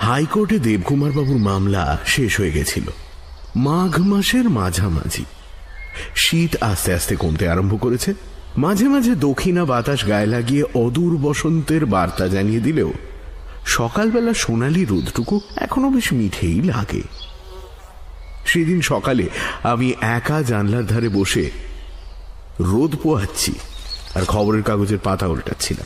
হাইকোর্টে দেবকুমার বাবুর মামলা শেষ হয়ে গেছিল মাঘ মাসের মাঝামাঝি। শীত আস্তে আস্তে কমতে আরম্ভ করেছে। মাঝে মাঝে দক্ষিণা বাতাস গায়ে লাগিয়ে অদূর বসন্তের বার্তা জানিয়ে দিলেও সকালবেলা সোনালি রোদটুকু এখনো বেশ মিঠেই লাগে। সেদিন সকালে আমি একা জানলার ধারে বসে রোদ পোহাচ্ছি আর খবরের কাগজের পাতা উল্টাচ্ছিলাম।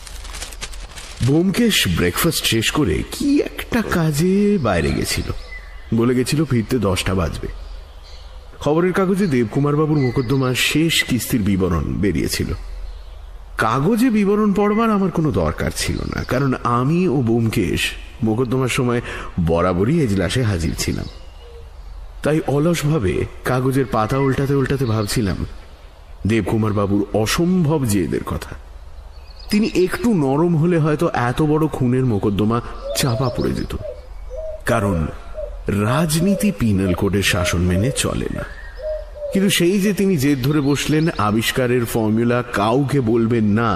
ব্যোমকেশ ব্রেকফাস্ট শেষ করে কি একটা কাজে বাইরে গেছিল, বলে গেছিল ফিরতে 10টা বাজবে। খবরের কাগজে দেবকুমার বাবুর মোকদ্দমার শেষ কিস্তির বিবরণ বেরিয়েছিল। কাগজে বিবরণ পড়বার আমার কোনো দরকার ছিল না, কারণ আমি ও ব্যোমকেশ মোকদ্দমার সময় বরাবরই এজলাসে হাজির ছিলাম। তাই অলসভাবে কাগজের পাতা উল্টাতে উল্টাতে ভাবছিলাম দেবকুমার বাবুর অসম্ভব জেদের কথা। তিনি একটু নরম হলে হয়তো এত বড় খুনের মোকদ্দমা চাপা পড়ে যেত, কারণ রাজনীতি পিনাল কোডের শাসন মেনে চলে না। কিন্তু সেই যে তিনি জেদ ধরে বসলেন আবিষ্কারের ফর্মুলা কাউকে বলবেন না,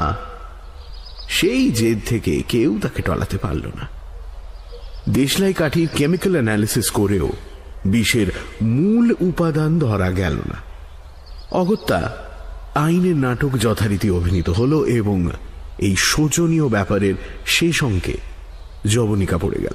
সেই জেদ থেকে কেউ তাকে টলাতে পারল না। দেশলাই কাঠির কেমিক্যাল অ্যানালিসিস করেও বিষের মূল উপাদান ধরা গেল না। অগত্যা আইনের নাটক যথারীতি অভিনীত হল এবং এই শোচনীয় ব্যাপারের শেষ অঙ্কে জবনিকা পড়ে গেল।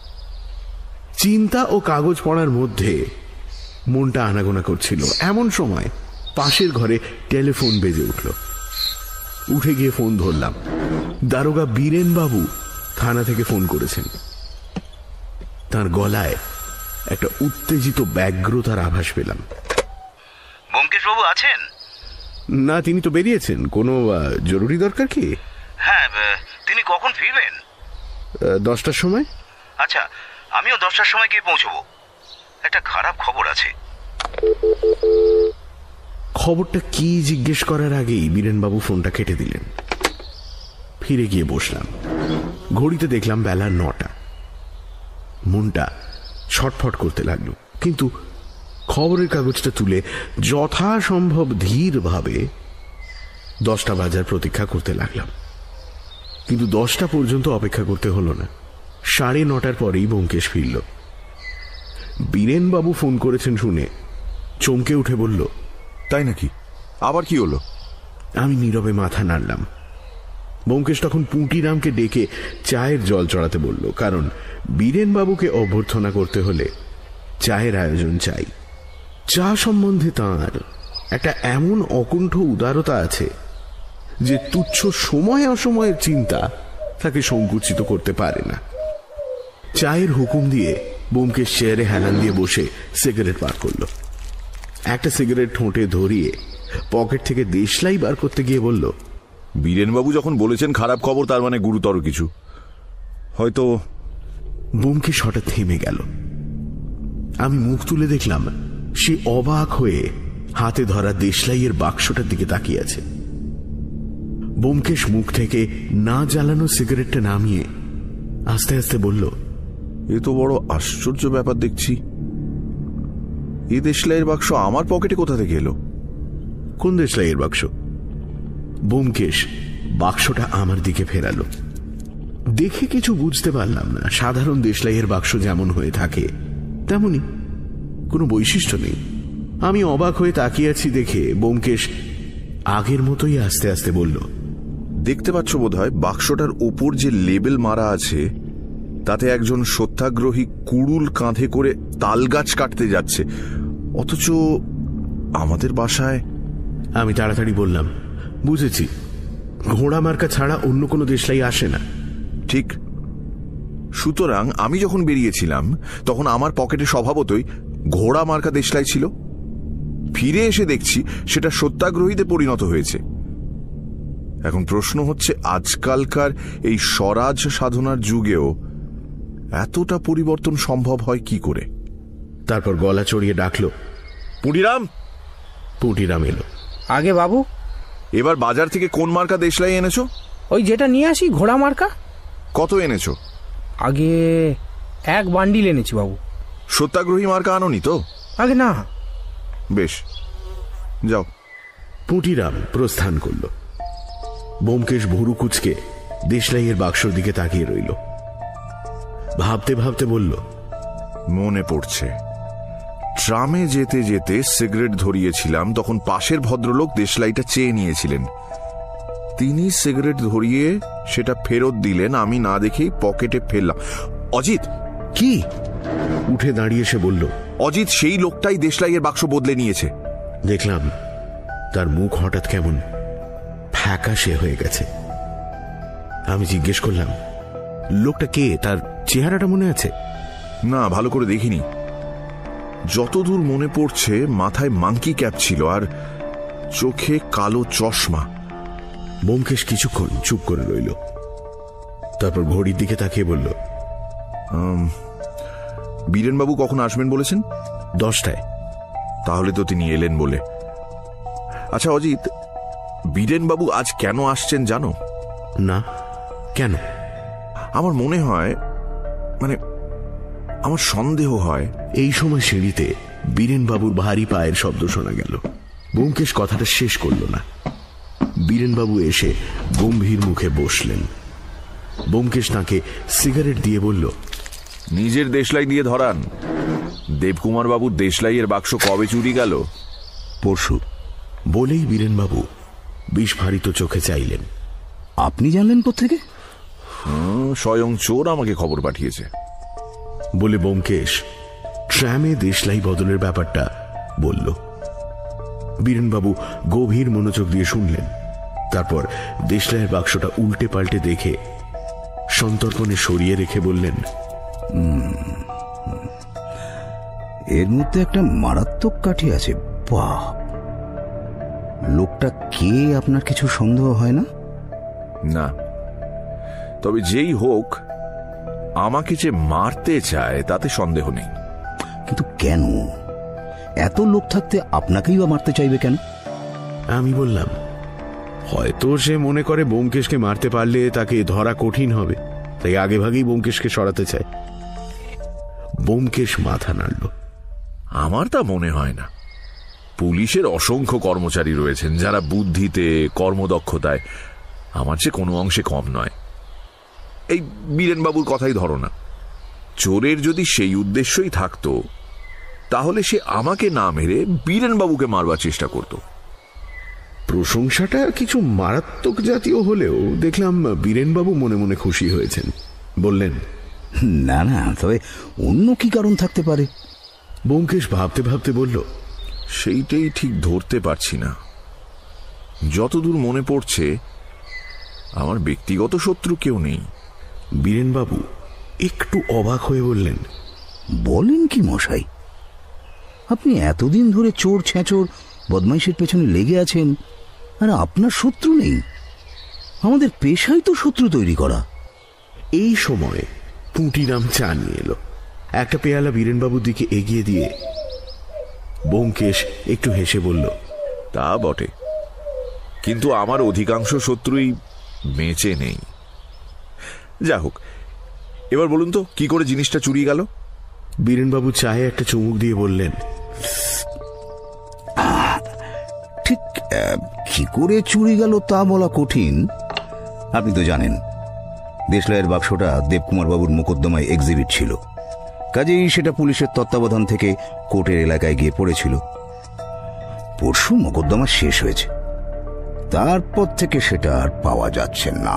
চিন্তা ও কাগজ পড়ার মধ্যে মনটা আনাগোনা করছিল। এমন সময় পাশের ঘরে টেলিফোন বেজে উঠল। উঠে গিয়ে ফোন ধরলাম। দারোগা বীরেন বাবু থানা থেকে ফোন করেছেন। তার গলায় একটা উত্তেজিত ব্যগ্রতার আভাস পেলাম। ব্যোমকেশ বাবু আছেন? না, তিনি তো বেরিয়েছেন। কোনো জরুরি দরকার কি? হ্যাঁ, তিনি কখন ফিরবেন? 10টার সময়। আচ্ছা, আমিও 10টার সময় গিয়ে পৌঁছবো। একটা খারাপ খবর আছে। খবরটা কি জিজ্ঞেস করার আগেই বীরেনবাবু ফোনটা কেটে দিলেন। ফিরে গিয়ে বসলাম। ঘড়িতে দেখলাম বেলা 9টা। মনটা ছটফট করতে লাগলো, কিন্তু খবরের কাগজটা তুলে যথাসম্ভব ধীরভাবে 10টা বাজার প্রতীক্ষা করতে লাগলাম। কিন্তু 10টা পর্যন্ত অপেক্ষা করতে হলো না। 9:30 পরেই ব্যোমকেশ ফিরল। বীরেনবাবু ফোন করেছেন শুনে চমকে উঠে বলল, তাই নাকি? আবার কি হলো? আমি নীরবে মাথা নাড়লাম। ব্যোমকেশ তখন পুঁটিরামকে ডেকে চায়ের জল চড়াতে বলল, কারণ বীরেনবাবুকে অভ্যর্থনা করতে হলে চায়ের আয়োজন চাই। চা সম্বন্ধে তাঁর একটা এমন অকুণ্ঠ উদারতা আছে যে তুচ্ছ সময় অসময়ের চিন্তা তাকে সংকুচিত করতে পারে না। চায়ের হুকুম দিয়ে ব্যোমকেশ চেয়ারে হেলান দিয়ে বসে সিগারেট বার করল। একটা সিগারেট ঠোঁটে ধরিয়ে পকেট থেকে দেশলাই বার করতে গিয়ে বলল, বীরেনবাবু যখন বলেছেন খারাপ খবর, তার মানে গুরুতর কিছু হয়তো। ব্যোমকেশ হঠাৎ থেমে গেল। আমি মুখ তুলে দেখলাম সে অবাক হয়ে হাতে ধরা দেশলাইয়ের বাক্সটার দিকে তাকিয়ে আছে। ব্যোমকেশ মুখ থেকে না জ্বালানো সিগারেটটা নামিয়ে আস্তে আস্তে বলল, এ তো বড় আশ্চর্য ব্যাপার দেখছি। এই দেশলাইয়ের বাক্স আমার পকেটে কোথা থেকে এলো? কোন দেশলাইয়ের বাক্স? ব্যোমকেশ বাক্সটা আমার দিকে ফেরালো। দেখে কিছু বুঝতে পারলাম না। সাধারণ দেশলাইয়ের বাক্স যেমন হয়ে থাকে তেমনি, কোনো বৈশিষ্ট্য নেই। আমি অবাক হয়ে তাকিয়ে আছি দেখে ব্যোমকেশ আগের মতোই আস্তে আস্তে বলল, দেখতে পাচ্ছ বোধহয় বাক্সটার ওপর যে লেবেল মারা আছে তাতে একজন সত্যাগ্রহী কুড়ুল কাঁধে করে তাল গাছ কাটতে যাচ্ছে, অথচ আমাদের বাসায়। আমি তাড়াতাড়ি বললাম, বুঝেছি, ঘোড়া মার্কা ছাড়া অন্য কোনো দেশলাই আসে না। ঠিক। সুতরাং আমি যখন বেরিয়েছিলাম তখন আমার পকেটে স্বভাবতই ঘোড়া মার্কা দেশলাই ছিল। ফিরে এসে দেখছি সেটা সত্যাগ্রহীতে পরিণত হয়েছে। এখন প্রশ্ন হচ্ছে, আজকালকার এই স্বরাজ সাধনার যুগেও এতটা পরিবর্তন সম্ভব হয় কি করে? তারপর গলা চড়িয়ে ডাকলো, পুটিরাম। পুটিরাম এলো। আগে বাবু, এবার বাজার থেকে কোন মার্কা দেশলাই এনেছো? ওই যেটা নিয়ে আসি, ঘোড়া মার্কা। কত এনেছো? আগে 1 বান্ডিল এনেছি বাবু। সত্যাগ্রহী মার্কা আনোনি তো? আগে না। বেশ, যাও। পুটিরাম প্রস্থান করল। ব্যোমকেশ ভুরু কুচকে দেশলাইয়ের বাক্সর দিকে তাকিয়ে রইল। ভাবতে ভাবতে বলল, মনে পড়ছে, ট্রামে যেতে যেতে সিগারেট ধরিয়েছিলাম, তখন পাশের ভদ্রলোক দেশলাইটা চেয়ে নিয়েছিলেন। তিনি সিগারেট ধরিয়ে সেটা ফেরত দিলেন, আমি না দেখেই পকেটে ফেললাম। অজিত! কি? উঠে দাঁড়িয়ে সে বলল, অজিত, সেই লোকটাই দেশলাইয়ের বাক্স বদলে নিয়েছে। দেখলাম তার মুখ হঠাৎ কেমন ফ্যাকাশে হয়ে গেছে। আমি জিজ্ঞেস করলাম, লোকটা কে? তার চেহারাটা মনে আছে? না, ভালো করে দেখিনি। যতদূর মনে পড়ছে মাথায় মাংকি ক্যাপ ছিল আর চোখে কালো চশমা। ব্যোমকেশ কিছুক্ষণ চুপ করে রইল, তারপর ঘড়ির দিকে তাকিয়ে বলল, বীরেনবাবু কখন আসবেন বলেছেন? 10টায়। তাহলে তো তিনি এলেন বলে। আচ্ছা অজিত, বীরেনবাবু আজ কেন আসছেন জানো? না, কেন? আমার মনে হয়, আমার সন্দেহ হয়। এই সময় সিঁড়িতে বীরেনবাবুর ভারী পায়ের শব্দ শোনা গেল। ব্যোমকেশ কথাটা শেষ করল না। বীরেনবাবু এসে গম্ভীর মুখে বসলেন। ব্যোমকেশ তাঁকে সিগারেট দিয়ে বলল, নিজের দেশলাই দিয়ে ধরান। দেবকুমার বাবুর দেশলাইয়ের বাক্স কবে চুরি গেল? পরশু। বলেই বীরেনবাবু বিস্ফারিত চোখে চাইলেন। আপনি জানলেন কোত্থেকে? স্বয়ং চোর আমাকে খবর পাঠিয়েছে বলে ব্যোমকেশ ট্রামে দেশলাই বদলের ব্যাপারটা বলল। বীরেনবাবু গভীর মনোযোগ দিয়ে শুনলেন, তারপর দেশলাইয়ের বাক্সটা উল্টে পাল্টে দেখে সন্তর্পণে সরিয়ে রেখে বললেন, এর মধ্যে একটা মারাত্মক কাঠি আছে। বাহ! লোকটা কে আপনার কিছু সন্দেহ হয় না? না, তবে যেই হোক আমাকে যে মারতে চায় তাতে সন্দেহ নেই। কিন্তু কেন? এত লোক থাকতে আপনাকেই বা মারতে চাইবে কেন? আমি বললাম, হয়তো সে মনে করে ব্যোমকেশকে মারতে পারলে তাকে ধরা কঠিন হবে, তাই আগে ভাগেই ব্যোমকেশকে সরাতে চায়। ব্যোমকেশ মাথা নাড়ল। আমার তা মনে হয় না। পুলিশের অসংখ্য কর্মচারী রয়েছেন যারা বুদ্ধিতে, কর্মদক্ষতায় আমার চেয়ে কোনো অংশে কম নয়। এই বীরেনবাবুর কথাই ধরো না, চোরের যদি সেই উদ্দেশ্যই থাকতো তাহলে সে আমাকে না মেরে বীরেনবাবুকে মারবার চেষ্টা করত। প্রশংসাটা কিছু মারাত্মক জাতীয় হলেও দেখলাম বীরেনবাবু মনে মনে খুশি হয়েছেন। বললেন, না না, তবে অন্য কি কারণ থাকতে পারে? ব্যোমকেশ ভাবতে ভাবতে বলল, সেইটাই ঠিক ধরতে পারছি না। যতদূর মনে পড়ছে আমার ব্যক্তিগত শত্রু কেউ নেই। বীরেনবাবু একটু অবাক হয়ে বললেন, বলেন কি মশাই? আপনি এতদিন ধরে চোর ছেঁচোর বদমাইশের পেছনে লেগে আছেন আর আপনার শত্রু নেই? আমাদের পেশাই তো শত্রু তৈরি করা। এই সময় পুঁটিরাম চা নিয়ে এলো। একটা পেয়ালা বীরেনবাবুর দিকে এগিয়ে দিয়ে ব্যোমকেশ একটু হেসে বলল, তা বটে, কিন্তু আমার অধিকাংশ শত্রুই বেঁচে নেই। যা হোক, এবার বলুন তো কি করে জিনিসটা চুরি গেল? বীরেনবাবু চায়ে একটা চুমুক দিয়ে বললেন, ঠিক কি করে চুরি গেল তা বলা কঠিন। আপনি তো জানেন দেশলাইয়ের বাক্সটা দেবকুমার বাবুর মোকদ্দমায় এক্সিবিট ছিল, কাজেই সেটা পুলিশের তত্ত্বাবধান থেকে কোর্টের এলাকায় গিয়ে পড়েছিল। পরশু মোকদ্দমা শেষ হয়েছে, তারপর থেকে সেটা আর পাওয়া যাচ্ছে না।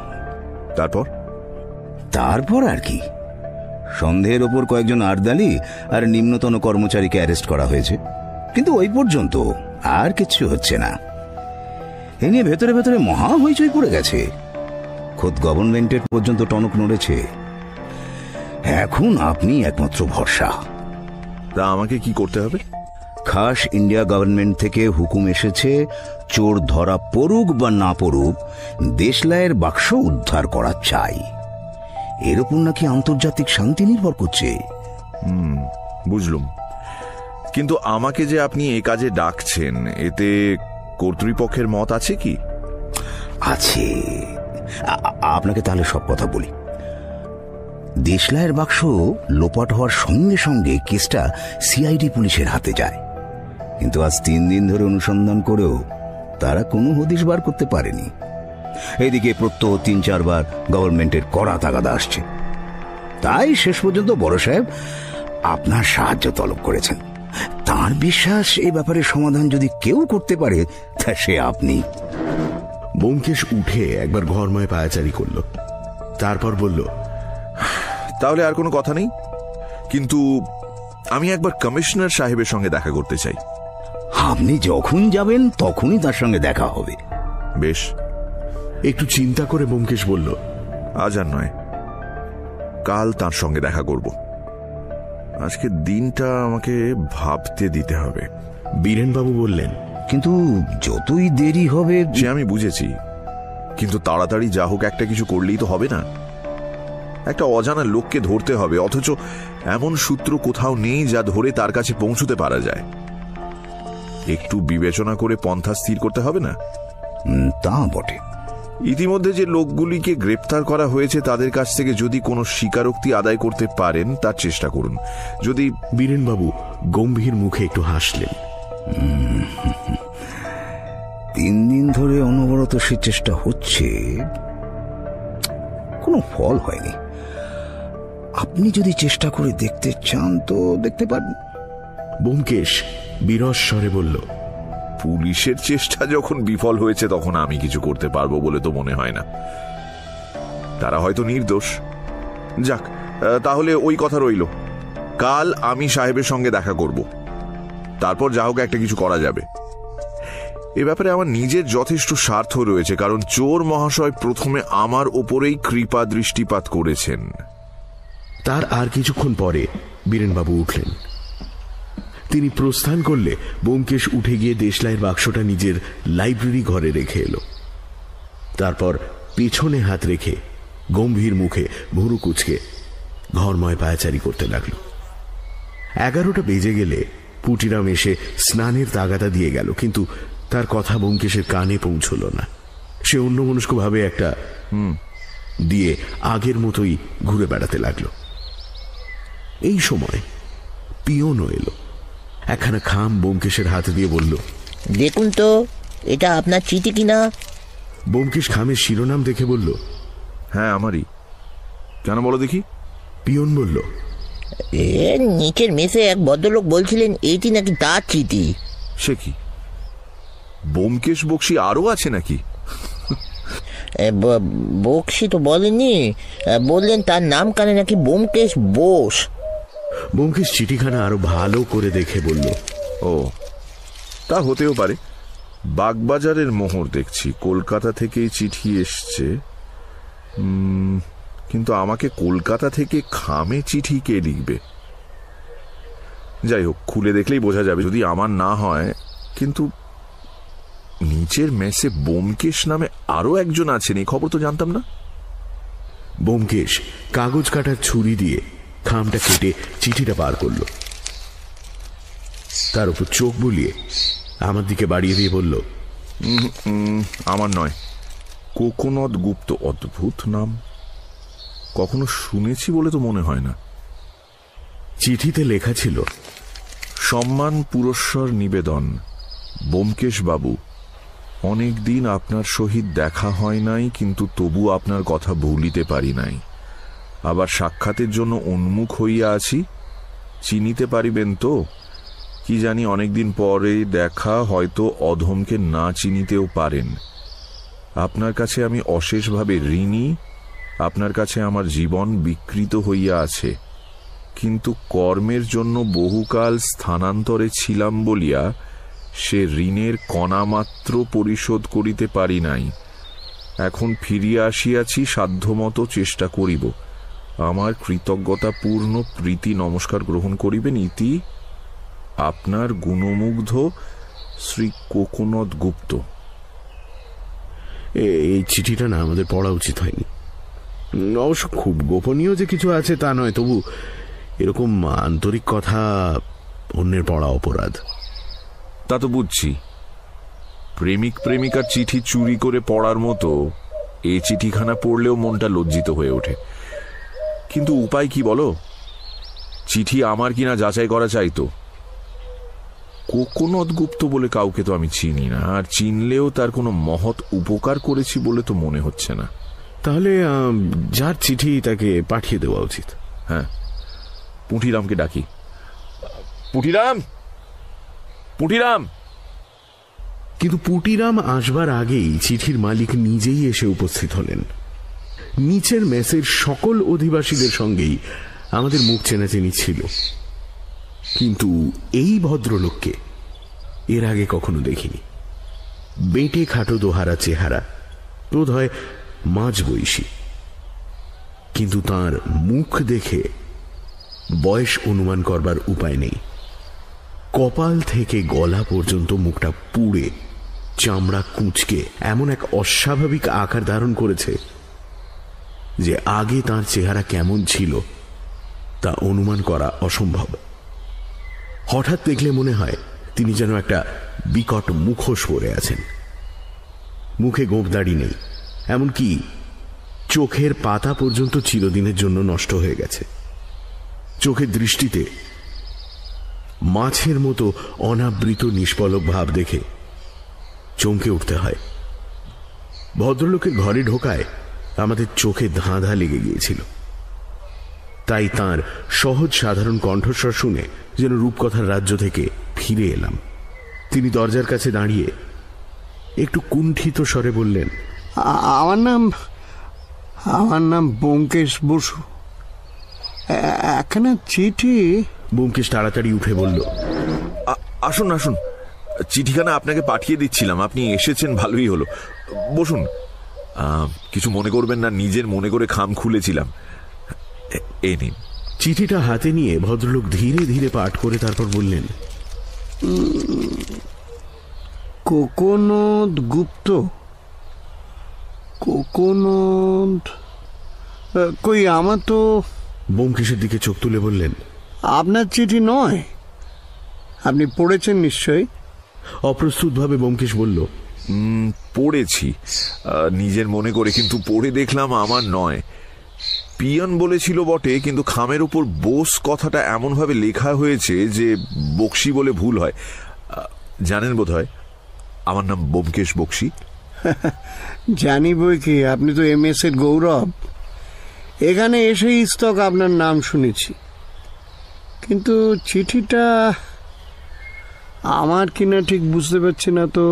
তারপর আর কি, সন্দেহের ওপর কয়েকজন আর্দালি আর নিম্নতন কর্মচারীকে অ্যারেস্ট করা হয়েছে, কিন্তু ওই পর্যন্ত আর কিছু হচ্ছে না। এ নিয়ে ভেতরে ভেতরে মহা হইচই পড়ে গেছে, খোদ গভর্নমেন্টের পর্যন্ত টনক নড়েছে। এখন আপনি একমাত্র ভরসা। তা আমাকে কি করতে হবে? খাস ইন্ডিয়া গভর্নমেন্ট থেকে হুকুম এসেছে, চোর ধরা পড়ুক বা না পড়ুক দেশলাইয়ের বাক্স উদ্ধার করা চাই। এর উপর নাকি আন্তর্জাতিক শান্তি নির্ভর করছে। বুঝলুম, কিন্তু আমাকে যে আপনি এ কাজে ডাকছেন, এতে কর্তৃপক্ষের মত আছে কি? আছে। আপনাকে তাহলে সব কথা বলি। দেশলাইয়ের বাক্স লোপাট হওয়ার সঙ্গে সঙ্গে কেসটা সিআইডি পুলিশের হাতে যায়, কিন্তু আজ 3 দিন ধরে অনুসন্ধান করেও তারা কোনো হদিশ বার করতে পারেনি। এইদিকে প্রত্যহ 3-4 বার গভর্নমেন্টের কড়া তাগাদা আসছে। তাই শেষ পর্যন্ত বড় সাহেব আপনার সাহায্য তলব করেছেন। তার বিশ্বাস এই ব্যাপারে সমাধান যদি কেউ করতে পারে তা সে আপনি। ব্যোমকেশ উঠে একবার ঘরময় পায়াচারি করল, তারপর বলল, তাহলে আর কোনো কথা নেই, কিন্তু আমি একবার কমিশনার সাহেবের সঙ্গে দেখা করতে চাই। আপনি যখন যাবেন তখনই তার সঙ্গে দেখা হবে। বেশ। একটু চিন্তা করে ব্যোমকেশ বলল, আজ আর নয়, কাল তার সঙ্গে দেখা করব। আজকে দিনটা আমাকে ভাবতে দিতে হবে। বীরেনবাবু বললেন, কিন্তু যতই দেরি হবে। সে আমি বুঝেছি, কিন্তু তাড়াতাড়ি যা হোক একটা কিছু করলেই তো হবে না। একটা অজানা লোককে ধরতে হবে, অথচ এমন সূত্র কোথাও নেই যা ধরে তার কাছে পৌঁছতে পারা যায়। একটু বিবেচনা করে পন্থা স্থির করতে হবে না? তা বটে। ইতিমধ্যে যে লোকগুলিকে গ্রেপ্তার করা হয়েছে তাদের কাছ থেকে যদি কোনো স্বীকারোক্তি আদায় করতে পারেন তার চেষ্টা করুন। যদি বীরেনবাবু গম্ভীর মুখে একটু হাসলেন। 3 দিন ধরে অনবরত সে চেষ্টা হচ্ছে, কোনো ফল হয়নি। আপনি যদি চেষ্টা করে দেখতে চান তো দেখতে পারেন। ব্যোমকেশ বিরস স্বরে বলল, পুলিশের চেষ্টা যখন বিফল হয়েছে তখন আমি কিছু করতে পারবো বলে তো মনে হয় না। তারা হয়তো নির্দোষ। যাক, তাহলে ওই কথা রইল। কাল আমি সাহেবের সঙ্গে দেখা করব, তারপর যা হোক একটা কিছু করা যাবে। এ ব্যাপারে আমার নিজের যথেষ্ট স্বার্থ রয়েছে, কারণ চোর মহাশয় প্রথমে আমার ওপরেই কৃপা দৃষ্টিপাত করেছেন। তার আর কিছুক্ষণ পরে বীরেনবাবু উঠলেন। তিনি প্রস্থান করলে ব্যোমকেশ উঠে গিয়ে দেশলাইয়ের বাক্সটা নিজের লাইব্রেরি ঘরে রেখে এলো। তারপর পেছনে হাত রেখে গম্ভীর মুখে ভুরু কুচকে ঘরময় পায়াচারি করতে লাগলো। 11টা বেজে গেলে পুটিরাম এসে স্নানের তাগাদা দিয়ে গেল, কিন্তু তার কথা ব্যোমকেশের কানে পৌঁছল না। সে অন্যমনস্কভাবে একটা দিয়ে আগের মতোই ঘুরে বেড়াতে লাগলো। এই সময় পিয়নও এলো। একখানা খাম ব্যোমকেশের হাতে দিয়ে বলল, দেখুন তো এটা আপনার চিঠি কিনা। ব্যোমকেশ খামের শিরোনাম দেখে বলল, হ্যাঁ আমারই। কেন বলো দেখি? পিয়ন বলল, এর নিচের মেসে এক ভদ্রলোক বলছিলেন এইটি নাকি তার চিঠি। সে কি, ব্যোমকেশ বক্সী আরো আছে নাকি? বক্সি তো বলেননি, বললেন তার নাম কানে নাকি ব্যোমকেশ বোস। ব্যোমকেশ চিঠিখানা আরো ভালো করে দেখে বলল, ও তা হতেও পারে। বাগবাজারের মোহর দেখছি, কলকাতা থেকেই চিঠি এসছে। কিন্তু আমাকে কলকাতা থেকে খামে চিঠি কে লিখবে? যাই হোক, খুলে দেখলেই বোঝা যাবে যদি আমার না হয়। কিন্তু নিচের মেসে ব্যোমকেশ নামে আরো একজন আছেন, এই খবর তো জানতাম না। ব্যোমকেশ কাগজ কাটার ছুরি দিয়ে খামটা কেটে চিঠিটা বার করলো। তার উপর চোখ বুলিয়ে আমার দিকে বাড়িয়ে দিয়ে বলল, আমার নয়, কোকোনদ গুপ্ত। অদ্ভুত নাম, কখনো শুনেছি বলে তো মনে হয় না। চিঠিতে লেখা ছিল, সম্মান পুরস্কার নিবেদন। ব্যোমকেশ বাবু, অনেকদিন আপনার সহিত দেখা হয় নাই, কিন্তু তবু আপনার কথা ভুলিতে পারি নাই। আবার সাক্ষাতের জন্য উন্মুখ হইয়া আছি। চিনিতে পারিবেন তো? কি জানি অনেকদিন পরে দেখা, হয়তো অধমকে না চিনিতেও পারেন। আপনার কাছে আমি অশেষভাবে ঋণী। আপনার কাছে আমার জীবন বিকৃত হইয়া আছে, কিন্তু কর্মের জন্য বহুকাল স্থানান্তরে ছিলাম বলিয়া সে ঋণের কণামাত্র পরিশোধ করিতে পারি নাই। এখন ফিরিয়া আসিয়াছি, সাধ্যমতো চেষ্টা করিব। আমার কৃতজ্ঞতাপূর্ণ প্রীতি নমস্কার গ্রহণ করিবেন। ইতি আপনার গুণমুগ্ধ শ্রী কোকোনদ গুপ্ত। এই চিঠিটা না আমাদের পড়া উচিত হয়নি। অবশ্য খুব গোপনীয় যে কিছু আছে তা নয়, তবু এরকম আন্তরিক কথা অন্যের পড়া অপরাধ। তা তো বুঝছি। প্রেমিক প্রেমিকার চিঠি চুরি করে পড়ার মতো এই চিঠিখানা পড়লেও মনটা লজ্জিত হয়ে ওঠে। কিন্তু উপায় কি বলো? চিঠি আমার কিনা যাচাই করা চাইতো। কোকোনদ গুপ্ত বলে কাউকে তো আমি চিনি না, আর চিনলেও তার কোনো মহৎ উপকার করেছি বলে তো মনে হচ্ছে না। তাহলে যার চিঠি তাকে পাঠিয়ে দেওয়া উচিত। হ্যাঁ, পুঁটিরামকে ডাকি। পুঁটিরাম, পুঁটিরাম। কিন্তু পুটিরাম আসবার আগেই চিঠির মালিক নিজেই এসে উপস্থিত হলেন। নিচের মেসের সকল অধিবাসীদের সঙ্গেই আমাদের মুখ চেনাচেনি ছিল, কিন্তু এই ভদ্রলোককে এর আগে কখনো দেখিনি। বেঁটে খাটো দোহারা চেহারা, বোধ হয় মাঝ বয়সী, কিন্তু তার মুখ দেখে বয়স অনুমান করবার উপায় নেই। কপাল থেকে গলা পর্যন্ত মুখটা পুড়ে চামড়া কুঁচকে এমন এক অস্বাভাবিক আকার ধারণ করেছে যে আগে তার চেহারা কেমন ছিল তা অনুমান করা অসম্ভব। হঠাৎ দেখলে মনে হয় তিনি যেন একটা বিকট মুখোশ পরে আছেন। মুখে গোঁফদাড়ি নেই, এমনকি চোখের পাতা পর্যন্ত চিরদিনের জন্য নষ্ট হয়ে গেছে। চোখের দৃষ্টিতে মাছের মতো অনাবৃত নিষ্পলক ভাব দেখে চমকে উঠতে হয়। ভদ্রলোকের ঘরে ঢোকায় আমাদের চোখে ধাঁধা লেগে গিয়েছিল, তাই তার সহজ সাধারণ কণ্ঠস্বর শুনে যেন রূপকথার রাজ্য থেকে ফিরে এলাম। তিনি দরজার কাছে দাঁড়িয়ে একটু কুণ্ঠিত স্বরে বললেন, আমার নাম ব্যোমকেশ বসু। একখানা চিঠি। ব্যোমকেশ তাড়াতাড়ি উঠে বলল, আসুন আসুন, চিঠিখানা আপনাকে পাঠিয়ে দিচ্ছিলাম, আপনি এসেছেন, ভালোই হলো। বসুন, কিছু মনে করবেন না, নিজের মনে করে খাম খুলেছিলাম। এই নিন। চিঠিটা হাতে নিয়ে ভদ্রলোক ধীরে ধীরে পাঠ করে তারপর বললেন, কোকোনদ গুপ্ত। কোকোনদ কই, আমার তো। ব্যোমকেশের দিকে চোখ তুলে বললেন, আপনার চিঠি নয়, আপনি পড়েছেন নিশ্চয়ই। অপ্রস্তুত ভাবে ব্যোমকেশ বলল, পড়েছি নিজের মনে করে, কিন্তু পড়ে দেখলাম আমার নয়। পিয়ন বলেছিল বটে, কিন্তু খামের উপর বোস কথাটা এমন ভাবে লেখা হয়েছে যে বক্সি বলে ভুল হয়। জানেন বোধ হয় আমার নাম ব্যোমকেশ বক্সি। জানি বই কি, আপনি তো MS এর গৌরব। এখানে এসেই স্তক আপনার নাম শুনেছি, কিন্তু চিঠিটা আমার কিনা ঠিক বুঝতে পারছি না তো।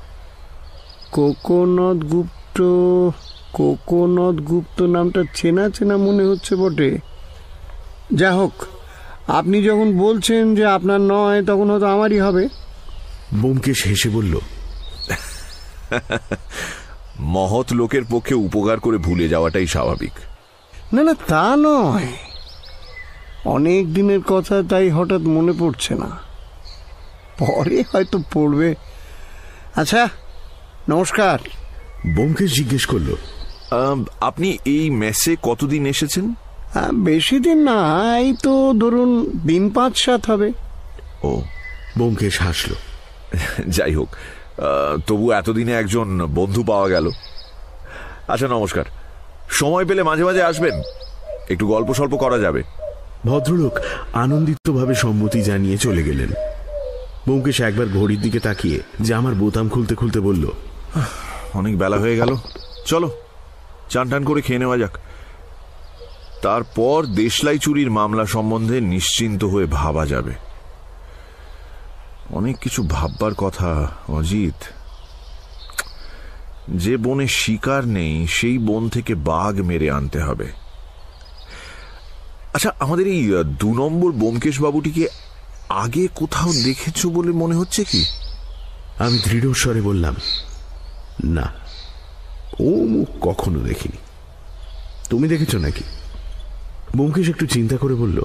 কোকোনদ গুপ্ত, কোকোনদ গুপ্ত নামটা চেনা চেনা মনে হচ্ছে বটে। যা হোক, আপনি যখন বলছেন যে আপনার নয়, তখন হয়তো আমারই হবে। ব্যোমকেশ হেসে বলল, মহৎ লোকের পক্ষে উপকার করে ভুলে যাওয়াটাই স্বাভাবিক। না না, তা নয়, অনেক দিনের কথা, তাই হঠাৎ মনে পড়ছে না, পরে হয়তো পড়বে। আচ্ছা, নমস্কার। ব্যোমকেশ জিজ্ঞেস করল, আপনি এই মেসে কতদিন এসেছেন? বেশি দিন না, এই তো ধরুন দিন 5-7 হবে। ও। ব্যোমকেশ হাসল। যাই হোক, তবু এতদিনে একজন বন্ধু পাওয়া গেল। আচ্ছা, নমস্কার। সময় পেলে মাঝে মাঝে আসবেন, একটু গল্প সল্প করা যাবে। ভদ্রলোক আনন্দিতভাবে সম্মতি জানিয়ে চলে গেলেন। ব্যোমকেশ একবার ঘড়ির দিকে তাকিয়ে জামার বোতাম খুলতে খুলতে বলল, অনেক বেলা হয়ে গেল, চলো চান টান করে খেয়ে নেওয়া যাক। তারপর দেশলাই চুরির মামলা সম্বন্ধে নিশ্চিন্ত হয়ে ভাবা যাবে। অনেক কিছু ভাববার কথা অজিত। যে বনে শিকার নেই, সেই বন থেকে বাঘ মেরে আনতে হবে। আচ্ছা, আমাদের এই 2 নম্বর ব্যোমকেশ বাবুটিকে আগে কোথাও দেখেছো বলে মনে হচ্ছে কি? আমি দৃঢ় স্বরে বললাম, না, ও মুখ কখনো দেখিনি। তুমি দেখেছো নাকি? ব্যোমকেশ একটু চিন্তা করে বলল,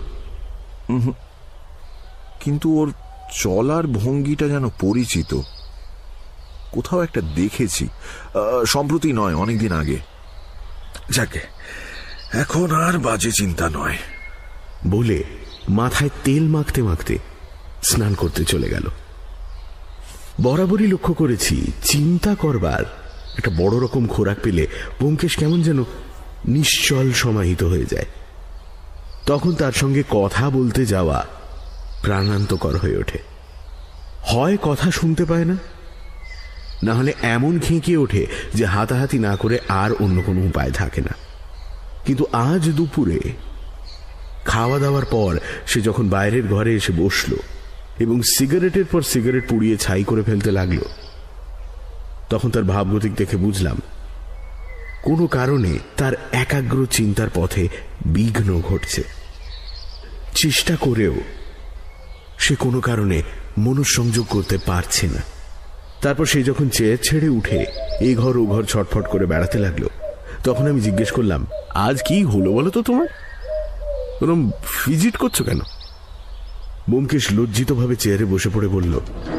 কিন্তু ওর চলার ভঙ্গিটা যেন পরিচিত, কোথাও একটা দেখেছি। সম্প্রতি নয়, অনেকদিন আগে। যাকে, এখন আর বাজে চিন্তা নয় বলে মাথায় তেল মাখতে মাখতে স্নান করতে চলে গেল। বরাবরই লক্ষ্য করেছি, চিন্তা করবার একটা বড় রকম খোরাক পেলে ব্যোমকেশ কেমন যেন নিশ্চল সমাহিত হয়ে যায়। তখন তার সঙ্গে কথা বলতে যাওয়া প্রাণান্তকর হয়ে ওঠে। হয় কথা শুনতে পায় না, না হলে এমন খেঁকিয়ে ওঠে যে হাতাহাতি না করে আর অন্য কোনো উপায় থাকে না। কিন্তু আজ দুপুরে খাওয়া দাওয়ার পর সে যখন বাইরের ঘরে এসে বসলো এবং সিগারেটের পর সিগারেট পুড়িয়ে ছাই করে ফেলতে লাগলো, তখন তার ভাবগতিক দেখে বুঝলাম কোনো কারণে তার একাগ্র চিন্তার পথে বিঘ্ন ঘটছে। চেষ্টা করেও সে কোনো কারণে মনঃসংযোগ করতে পারছে না। তারপর সে যখন চেয়ার ছেড়ে উঠে এই ঘর ও ঘর ছটফট করে বেড়াতে লাগলো, তখন আমি জিজ্ঞেস করলাম, আজ কি হলো বলো তো তোমার? ওরম ফিজিট করছো কেন? ব্যোমকেশ লজ্জিতভাবে চেয়ারে বসে পড়ে বলল,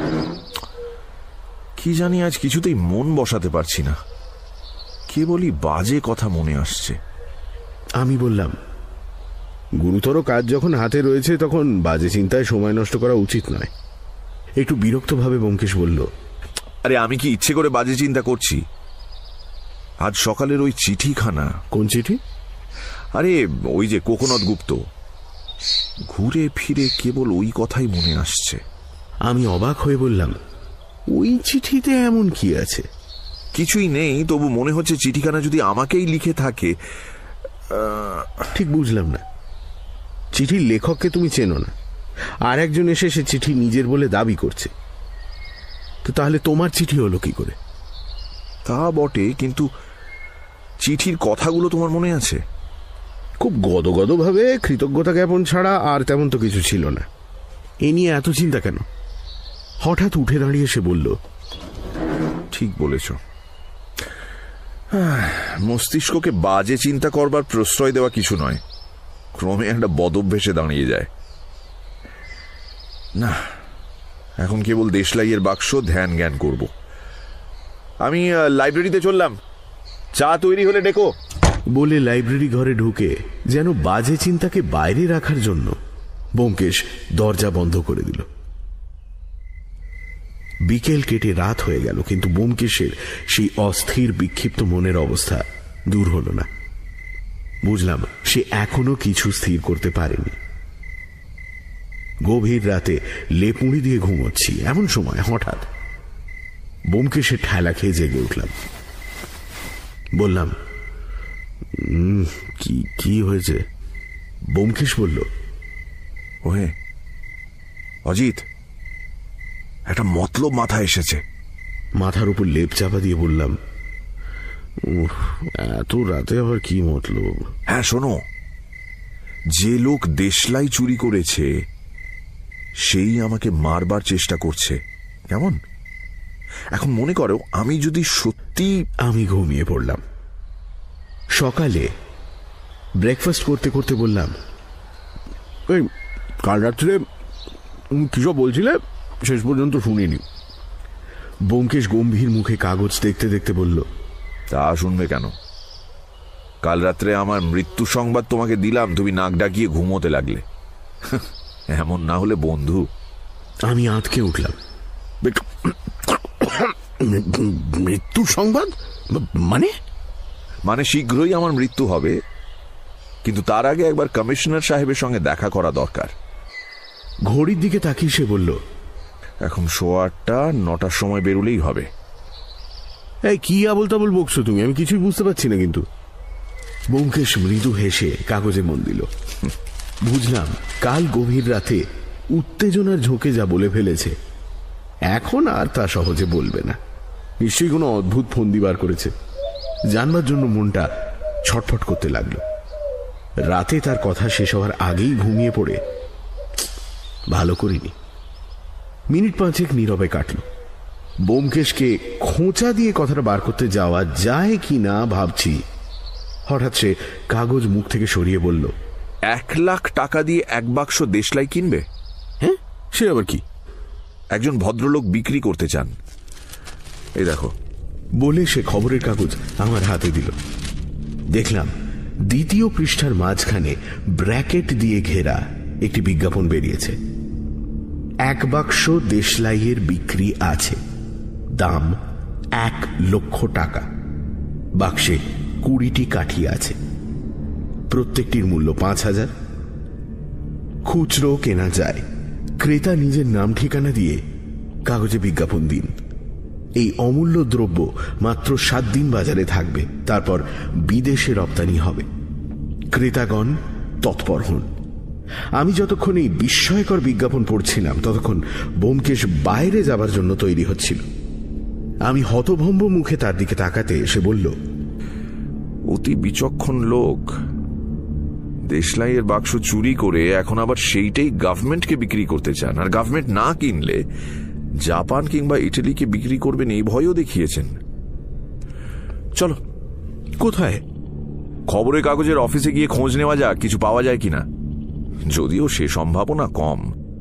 কি জানি আজ কিছুতেই মন বসাতে পারছি না, কেবলই বাজে কথা মনে আসছে। আমি বললাম, গুরুতর কাজ যখন হাতে রয়েছে তখন বাজে চিন্তায় সময় নষ্ট করা উচিত নয়। একটু বিরক্তভাবে ব্যোমকেশ বলল, আরে আমি কি ইচ্ছে করে বাজে চিন্তা করছি? আজ সকালের ওই চিঠিখানা। কোন চিঠি? আরে ওই যে কোকোনট গুপ্ত, ঘুরে ফিরে কেবল ওই কথাই মনে আসছে। আমি অবাক হয়ে বললাম, ওই চিঠিতে এমন কি আছে? কিছুই নেই, তবু মনে হচ্ছে চিঠিখানা যদি আমাকেই লিখে থাকে। ঠিক বুঝলাম না। চিঠির লেখককে তুমি চেনো না, আর একজন এসে সে চিঠি নিজের বলে দাবি করছে, তো তাহলে তোমার চিঠি হলো কি করে? তা বটে, কিন্তু চিঠির কথাগুলো তোমার মনে আছে? খুব গদগদ ভাবে কৃতজ্ঞতা জ্ঞাপন ছাড়া আর তেমন তো কিছু ছিল না। এ নিয়ে এত চিন্তা কেন? হঠাৎ উঠে দাঁড়িয়ে সে বলল, ঠিক বলেছ, মস্তিষ্ককে বাজে চিন্তা করবার প্রশ্রয় দেওয়া কিছু নয়, ক্রমে একটা বদভ্যাসে দাঁড়িয়ে যায়। না, এখন কেবল দেশলাইয়ের বাক্স ধ্যান জ্ঞান করব। আমি লাইব্রেরিতে চললাম, চা তৈরি হলে ডেকো। বলে লাইব্রেরি ঘরে ঢুকে যেন বাজে চিন্তাকে বাইরে রাখার জন্য ব্যোমকেশ দরজা বন্ধ করে দিল। বিকেল কেটে রাত হয়ে গেল, কিন্তু ব্যোমকেশের সেই অস্থির বিক্ষিপ্ত মনের অবস্থা দূর হল না। বুঝলাম সে এখনো কিছু স্থির করতে পারেনি। গভীর রাতে লেপুঁড়ি দিয়ে ঘুমোচ্ছি, এমন সময় হঠাৎ ব্যোমকেশের ঠেলা খেয়ে জেগে উঠলাম। বললাম, কি হয়েছে? ব্যোমকেশ বলল, ওহে অজিত, একটা মতলব মাথায় এসেছে। মাথার উপর লেপ চাপা দিয়ে বললাম, এত রাতে আবার কি মতলব? হ্যাঁ শোনো, যে লোক দেশলাই চুরি করেছে সেই আমাকে মারবার চেষ্টা করছে। কেমন? এখন মনে করো আমি যদি সত্যি... আমি ঘুমিয়ে পড়লাম। সকালে ব্রেকফাস্ট করতে করতে বললাম, এই কাল রাত্রে কিসব বলছিলে, শেষ পর্যন্ত শুনিনি। ব্যোমকেশ গম্ভীর মুখে কাগজ দেখতে দেখতে বলল, তা শুনবে কেন? কাল রাত্রে আমার মৃত্যু সংবাদ তোমাকে দিলাম, তুমি নাক ডাকিয়ে ঘুমোতে লাগলে। এমন না হলে বন্ধু। আমি আঁতকে উঠলাম। মৃত্যু সংবাদ মানে শীঘ্রই আমার মৃত্যু হবে, কিন্তু তার আগে একবার কমিশনার সাহেবের সঙ্গে দেখা করা দরকার। ঘড়ির দিকে তাকিয়ে সে বলল, এখন 8:30, 9টার সময় বেরোলেই হবে। এই কি আবল তাবল বকছো তুমি? আমি কিছুই বুঝতে পারছি না। কিন্তু ব্যোমকেশ মৃদু হেসে কাগজে মন দিল। বুঝলাম কাল গভীর রাতে উত্তেজনার ঝোঁকে যা বলে ফেলেছে এখন আর তা সহজে বলবে না। নিশ্চয়ই কোনো অদ্ভুত ফন্দি বার করেছে। জানবার জন্য মনটা ছটফট করতে লাগলো। রাতে তার কথা শেষ হওয়ার আগেই ঘুমিয়ে পড়ে ভালো করিনি। মিনিট 5 নীরবে কাটল। ব্যোমকেশকে খোঁচা দিয়ে কথাটা বার করতে যাওয়া যায় কি না ভাবছি, হঠাৎ সে কাগজ মুখ থেকে সরিয়ে বলল, 1 লাখ টাকা দিয়ে 1 বাক্স দেশলাই কিনবে? হ্যাঁ, সে আবার কি? একজন ভদ্রলোক বিক্রি করতে চান, এই দেখো। বলে সে খবরের কাগজ আমার হাতে দিল। দেখলাম দ্বিতীয় পৃষ্ঠার মাঝখানে ব্র্যাকেট দিয়ে ঘেরা একটি বিজ্ঞাপন বেরিয়েছে। 1 বাক্স দেশলাইয়ের বিক্রি আছে, দাম 1 লক্ষ টাকা। বাক্সে 20টি কাঠি আছে, প্রত্যেকটির মূল্য 5,000। খুচরো কেনা যায়। ক্রেতা নিজের নাম ঠিকানা দিয়ে কাগজে বিজ্ঞাপন দিন। এই অমূল্য দ্রব্য মাত্র 7 দিন বাজারে থাকবে, তারপর বিদেশে রপ্তানি হবে। ক্রেতাগণ তৎপর হন। আমি যতক্ষণ এই বিস্ময়কর বিজ্ঞাপন পড়ছিলাম ততক্ষণ ব্যোমকেশ বাইরে যাবার জন্য তৈরি হচ্ছিল। আমি হতভম্ব মুখে তার দিকে তাকাতে এসে বলল, অতি বিচক্ষণ লোক। দেশলাইয়ের বাক্স চুরি করে এখন আবার সেইটাই গভর্নমেন্টকে বিক্রি করতে চান, আর গভর্নমেন্ট না কিনলে জাপান কিংবা ইটালিকে বিক্রি করবেন এই ভয়ও দেখিয়েছেন। চলো। কোথায়? খবরের কাগজের অফিসে গিয়ে খোঁজ নেওয়া যাক কিছু পাওয়া যায় কিনা, যদিও সে সম্ভাবনা কম।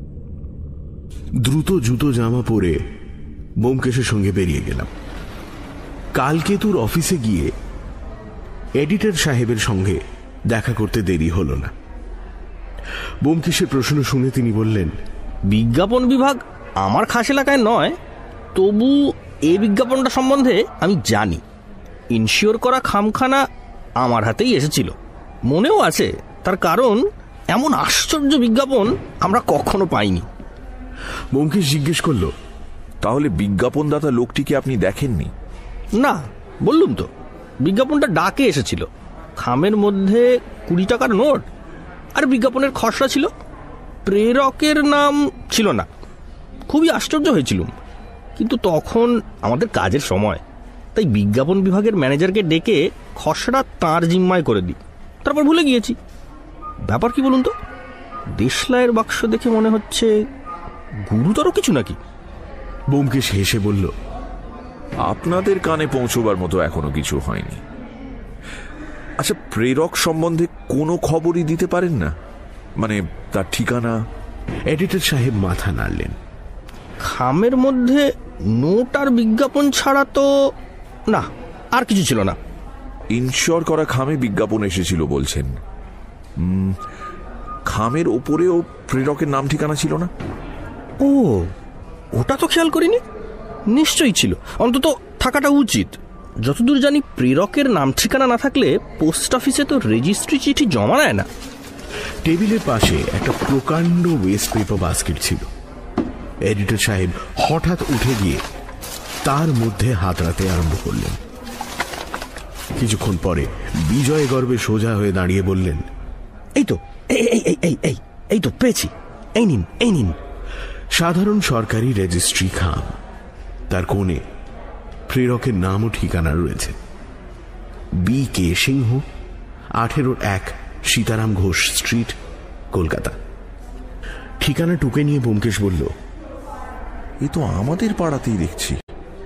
দ্রুত জুতো জামা পরে ব্যোমকেশের সঙ্গে বেরিয়ে গেলাম। কালকেতুর অফিসে গিয়ে এডিটর সাহেবের সঙ্গে দেখা করতে দেরি হল না। ব্যোমকেশের প্রশ্ন শুনে তিনি বললেন, বিজ্ঞাপন বিভাগ আমার খাস এলাকায় নয়, তবু এই বিজ্ঞাপনটা সম্বন্ধে আমি জানি। ইনশিওর করা খামখানা আমার হাতেই এসেছিল, মনেও আছে। তার কারণ এমন আশ্চর্য বিজ্ঞাপন আমরা কখনো পাইনি। ব্যোমকেশ জিজ্ঞেস করল, তাহলে বিজ্ঞাপনদাতা লোকটিকে আপনি দেখেননি? না, বললুম তো, বিজ্ঞাপনটা ডাকে এসেছিল। খামের মধ্যে 20 টাকার নোট আর বিজ্ঞাপনের খসড়া ছিল। প্রেরকের নাম ছিল না। খুবই আশ্চর্য হয়েছিলুম, কিন্তু তখন আমাদের কাজের সময়, তাই বিজ্ঞাপন বিভাগের ম্যানেজারকে ডেকে খসড়া তাঁর জিম্মায় করে দিই। তারপর ভুলে গিয়েছি। ব্যাপার কি বলুন তো, দেশলাইয়ের বাক্স দেখে মনে হচ্ছে গুরুতর কিছু নাকি? ব্যোমকেশ হেসে বলল, আপনাদের কানে পৌঁছবার মতো এখনো কিছু হয়নি। আচ্ছা, প্রেরক সম্বন্ধে কোনো খবরই দিতে পারেন না? মানে তার ঠিকানা? এডিটর সাহেব মাথা নাড়লেন। খামের মধ্যে নোট আর বিজ্ঞাপন ছাড়া তো না, আর কিছু ছিল না। ইনশিওর করা খামে বিজ্ঞাপন এসেছিল বলছেন। খামের ওপরেও প্রেরকের নাম ঠিকানা ছিল না? ও, ওটা তো খেয়াল করিনি। নিশ্চয়ই ছিল, অন্তত থাকাটা উচিত। যতদূর জানি প্রেরকের নাম ঠিকানা না থাকলে পোস্ট অফিসে তো রেজিস্ট্রি চিঠি জমা নেয় না। টেবিলের পাশে একটা প্রকাণ্ড ওয়েস্ট পেপার বাস্কেট ছিল। এডিটর সাহেব হঠাৎ উঠে গিয়ে তার মধ্যে হাতড়াতে আরম্ভ করলেন। কিছুক্ষণ পরে বিজয় গর্বে সোজা হয়ে দাঁড়িয়ে বললেন, এই তো, এই তো পেয়েছি, এই নিন, এই নিন। সাধারণ সরকারি রেজিস্ট্রি খাম, তার কোণে প্রেরকের নাম ও ঠিকানা রয়েছে। B.K. সিংহ, 18-1 সীতারাম ঘোষ স্ট্রিট, কলকাতা। ঠিকানা টুকে নিয়ে ব্যোমকেশ বলল, এ তো আমাদের পাড়াতেই দেখছি।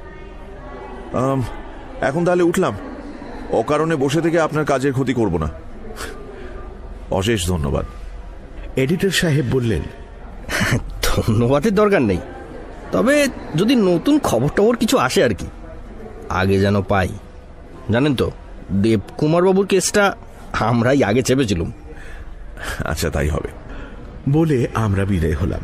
এখন তাহলে উঠলাম। অকারণে বসে থেকে আপনার কাজের ক্ষতি করব না। অশেষ ধন্যবাদ। এডিটর সাহেব বললেন, ধন্যবাদের দরকার নেই, তবে যদি নতুন খবর টবর কিছু আসে আর কি, আগে যেন পাই। জানেন তো, দেবকুমার বাবুর কেসটা আমরাই আগে চেপেছিলাম। আচ্ছা, তাই হবে। বলে আমরা বিদায় হলাম।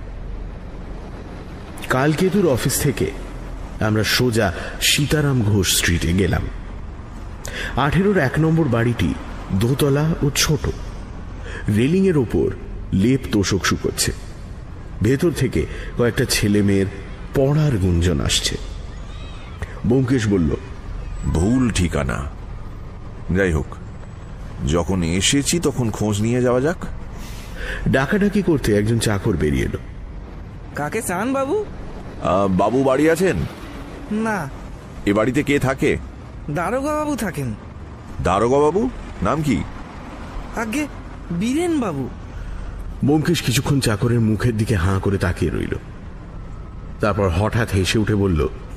কালকেতুর অফিস থেকে আমরা সোজা সীতারাম ঘোষ স্ট্রিটে গেলাম। 18-1 নম্বর বাড়িটি দোতলা ও ছোট। রেলিং এর ওপর লেপ তোষক শুকোচ্ছে। ভেতর থেকে কয়েকটা ছেলে মেয়ের পড়ার গুঞ্জন আসছে। ব্যোমকেশ বলল, ভুল ঠিকানা। যাই হোক, যখন এসেছি তখন খোঁজ নিয়ে যাওয়া যাক। ডাকাডাকি করতে একজন চাকর বেরিয়ে এলো। কাকে চান বাবু? বাবু বাড়ি আছেন? না। এ বাড়িতে কে থাকে? দারোগা বাবু থাকেন। দারোগা বাবু? নাম কি? আগে বীরেন বাবু। ব্যোমকেশ কিছুক্ষণ চাকরের মুখের দিকে হাঁ করে তাকিয়ে রইল। তারপর হঠাৎ হেসে উঠে বলল,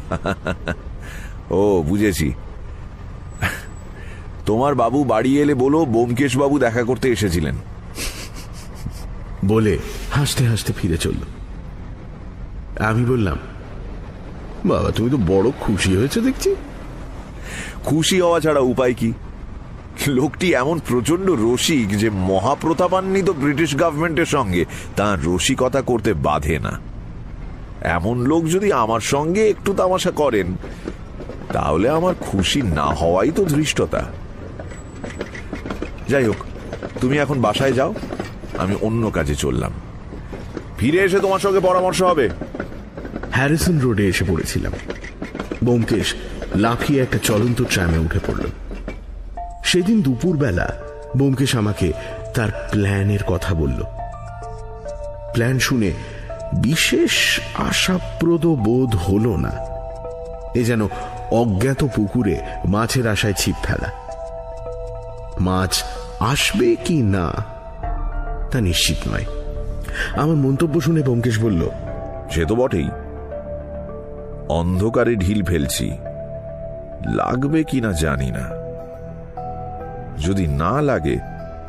ও বুঝেছি, তোমার বাবু বাড়ি এলে বলো ব্যোমকেশ বাবু দেখা করতে এসেছিলেন। বলে হাসতে হাসতে ফিরে চলল। আমি বললাম, বাবা তুমি তো বড় খুশি হয়েছে দেখছি। খুশি হওয়া ছাড়া উপায় কি? লোকটি এমন প্রচন্ড রসিক যে মহাপ্রতাপান্বিত ব্রিটিশ গভর্নমেন্টের সঙ্গে তার রসিকতা করতে বাধে না। এমন লোক যদি আমার সঙ্গে একটু তামাশা করেন, তাহলে আমার খুশি না হওয়াই তো ধৃষ্টতা। যাই হোক, তুমি এখন বাসায় যাও, আমি অন্য কাজে চললাম। ফিরে এসে তোমার সঙ্গে পরামর্শ হবে। হ্যারিসন রোডে এসে পড়েছিলাম। ব্যোমকেশ লাফিয়ে একটা চলন্ত ট্রামে উঠে পড়ল। সেদিন দুপুরবেলা ব্যোমকেশ আমাকে তার প্ল্যানের কথা বলল। প্ল্যান শুনে বিশেষ আশাপ্রদ বোধ হলো না। এ যেন অজ্ঞাত পুকুরে মাছের আশায় ছিপ ফেলা। মাছ আসবে কি না তা নিশ্চিত নয়। আমার মন্তব্য শুনে ব্যোমকেশ বলল, সে তো বটেই, অন্ধকারে ঢিল ফেলছি, লাগবে কিনা জানি না। যদি না লাগে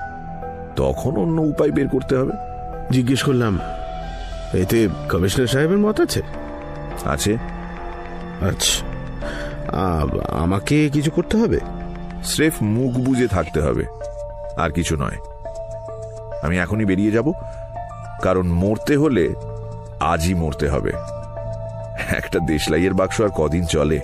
তখন অন্য উপায় বের করতে হবে। জিজ্ঞেস করলাম, এতে কমিশনার সাহেবের মত আছে? আছে। আচ্ছা, আমাকে কিছু করতে হবে? স্রেফ মুখ বুজে থাকতে হবে, আর কিছু নয়। আমি এখনই বেরিয়ে যাব, কারণ মরতে হলে আজই মরতে হবে। একটা দেশলাইয়ের বাক্স আর কদিন চলে?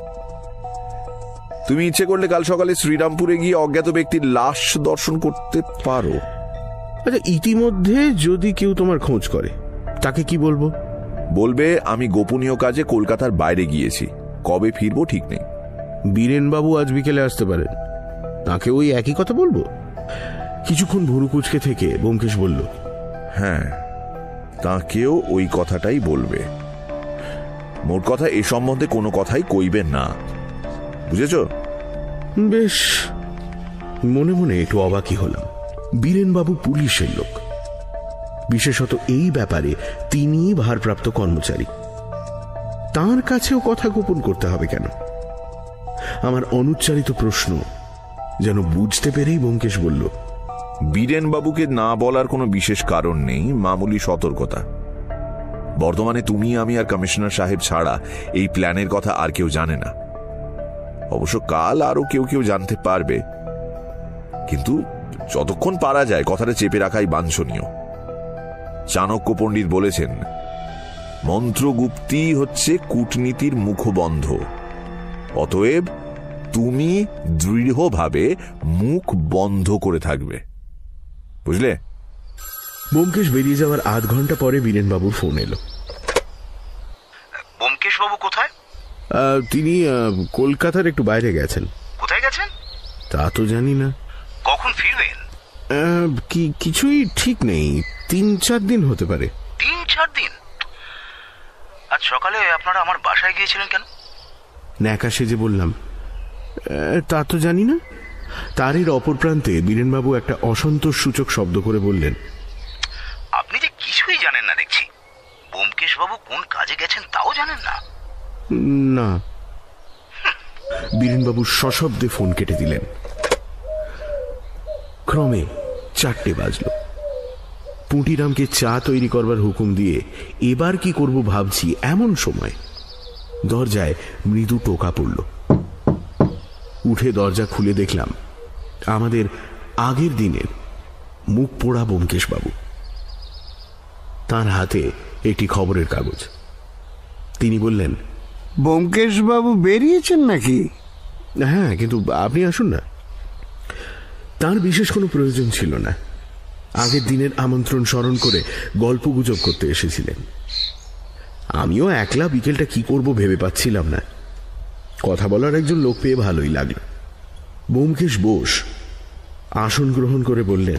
তুমি ইচ্ছে করলে কাল সকালে শ্রীরামপুরে গিয়ে অজ্ঞাত ব্যক্তির লাশ দর্শন করতে পারো। আচ্ছা, ইতিমধ্যে যদি কেউ তোমার খোঁজ করে তাকে কি বলবো? বলবে আমি গোপনীয় কাজে কলকাতার বাইরে গিয়েছি, কবে ফিরবো ঠিক নেই। বীরেনবাবু আজ বিকেলে আসতে পারেন, তাকে ওই একই কথা বলবো? কিছুক্ষণ ভুরু কুচকে থেকে ব্যোমকেশ বলল, হ্যাঁ, তাকেও ওই কথাটাই বলবে। মোট কথা, এ সম্বন্ধে কোনো কথাই কইবেন না, বুঝেছ? বেশ। মনে মনে একটু অবাকই হলাম। বীরেনবাবু পুলিশের লোক, বিশেষত এই ব্যাপারে তিনি ভারপ্রাপ্ত কর্মচারী। তার কাছেও কথা গোপন করতে হবে কেন? আমার অনুচ্চারিত প্রশ্ন যেন বুঝতে পেরেই ব্যোমকেশ বলল, বীরেনবাবুকে না বলার কোনো বিশেষ কারণ নেই, মামুলি সতর্কতা। বর্তমানে তুমি, আমি আর কমিশনার সাহেব ছাড়া এই প্ল্যানের কথা আর কেউ জানে না। অবশ্য কাল আরো কেউ কেউ জানতে পারবে, কিন্তু যতক্ষণ পারা যায় কথাটা চেপে রাখাই বাঞ্ছনীয়। চাণক্য পণ্ডিত বলেছেন, মন্ত্রগুপ্তি হচ্ছে কূটনীতির মুখবন্ধ। অতএব তুমি দৃঢ়ভাবে মুখ বন্ধ করে থাকবে, বুঝলে? ব্যোমকেশ বেরিয়ে যাওয়ার আধ ঘন্টা পরে বীরেনবাবুর ফোন এলো। ব্যোমকেশ বাবু কোথায়? তিনি কলকাতার একটু বাইরে গেছেন। কোথায় গেছেন তা তো জানি না। কখন ফিরবেন? কিছুই ঠিক নেই, 3-4 দিন হতে পারে। 3-4 দিন? আজ সকালে আপনারা আমার বাসায় গিয়েছিলেন কেন? ন্যাকা সেজে বললাম, তা তো জানি না। তারের অপর প্রান্তে বীরেনবাবু একটা অসন্তোষ সূচক শব্দ করে বললেন, আপনি যে কিছুই জানেন না দেখছি। ব্যোমকেশ বাবু কোন কাজে গেছেন তাও জানেন না? না। বীরেনবাবু সশব্দে ফোন কেটে দিলেন। ক্রমে 4টে বাজল। পুঁটিরামকে চা তৈরি করবার হুকুম দিয়ে এবার কি করব ভাবছি, এমন সময় দরজায় মৃদু টোকা পড়ল। উঠে দরজা খুলে দেখলাম আমাদের আগের দিনের মুখ পোড়া ব্যোমকেশ বাবু। তার হাতে একটি খবরের কাগজ। তিনি বললেন, ব্যোমকেশ বাবু বেরিয়েছেন নাকি? হ্যাঁ, কিন্তু আপনি আসুন না। তার বিশেষ কোনো প্রয়োজন ছিল না। আগের দিনের আমন্ত্রণ স্মরণ করে গল্প গুজব করতে এসেছিলেন। আমিও একলা বিকেলটা কি করব ভেবে পাচ্ছিলাম না। কথা বলার একজন লোক পেয়ে ভালোই লাগলো। ব্যোমকেশ বোস আসন গ্রহণ করে বললেন,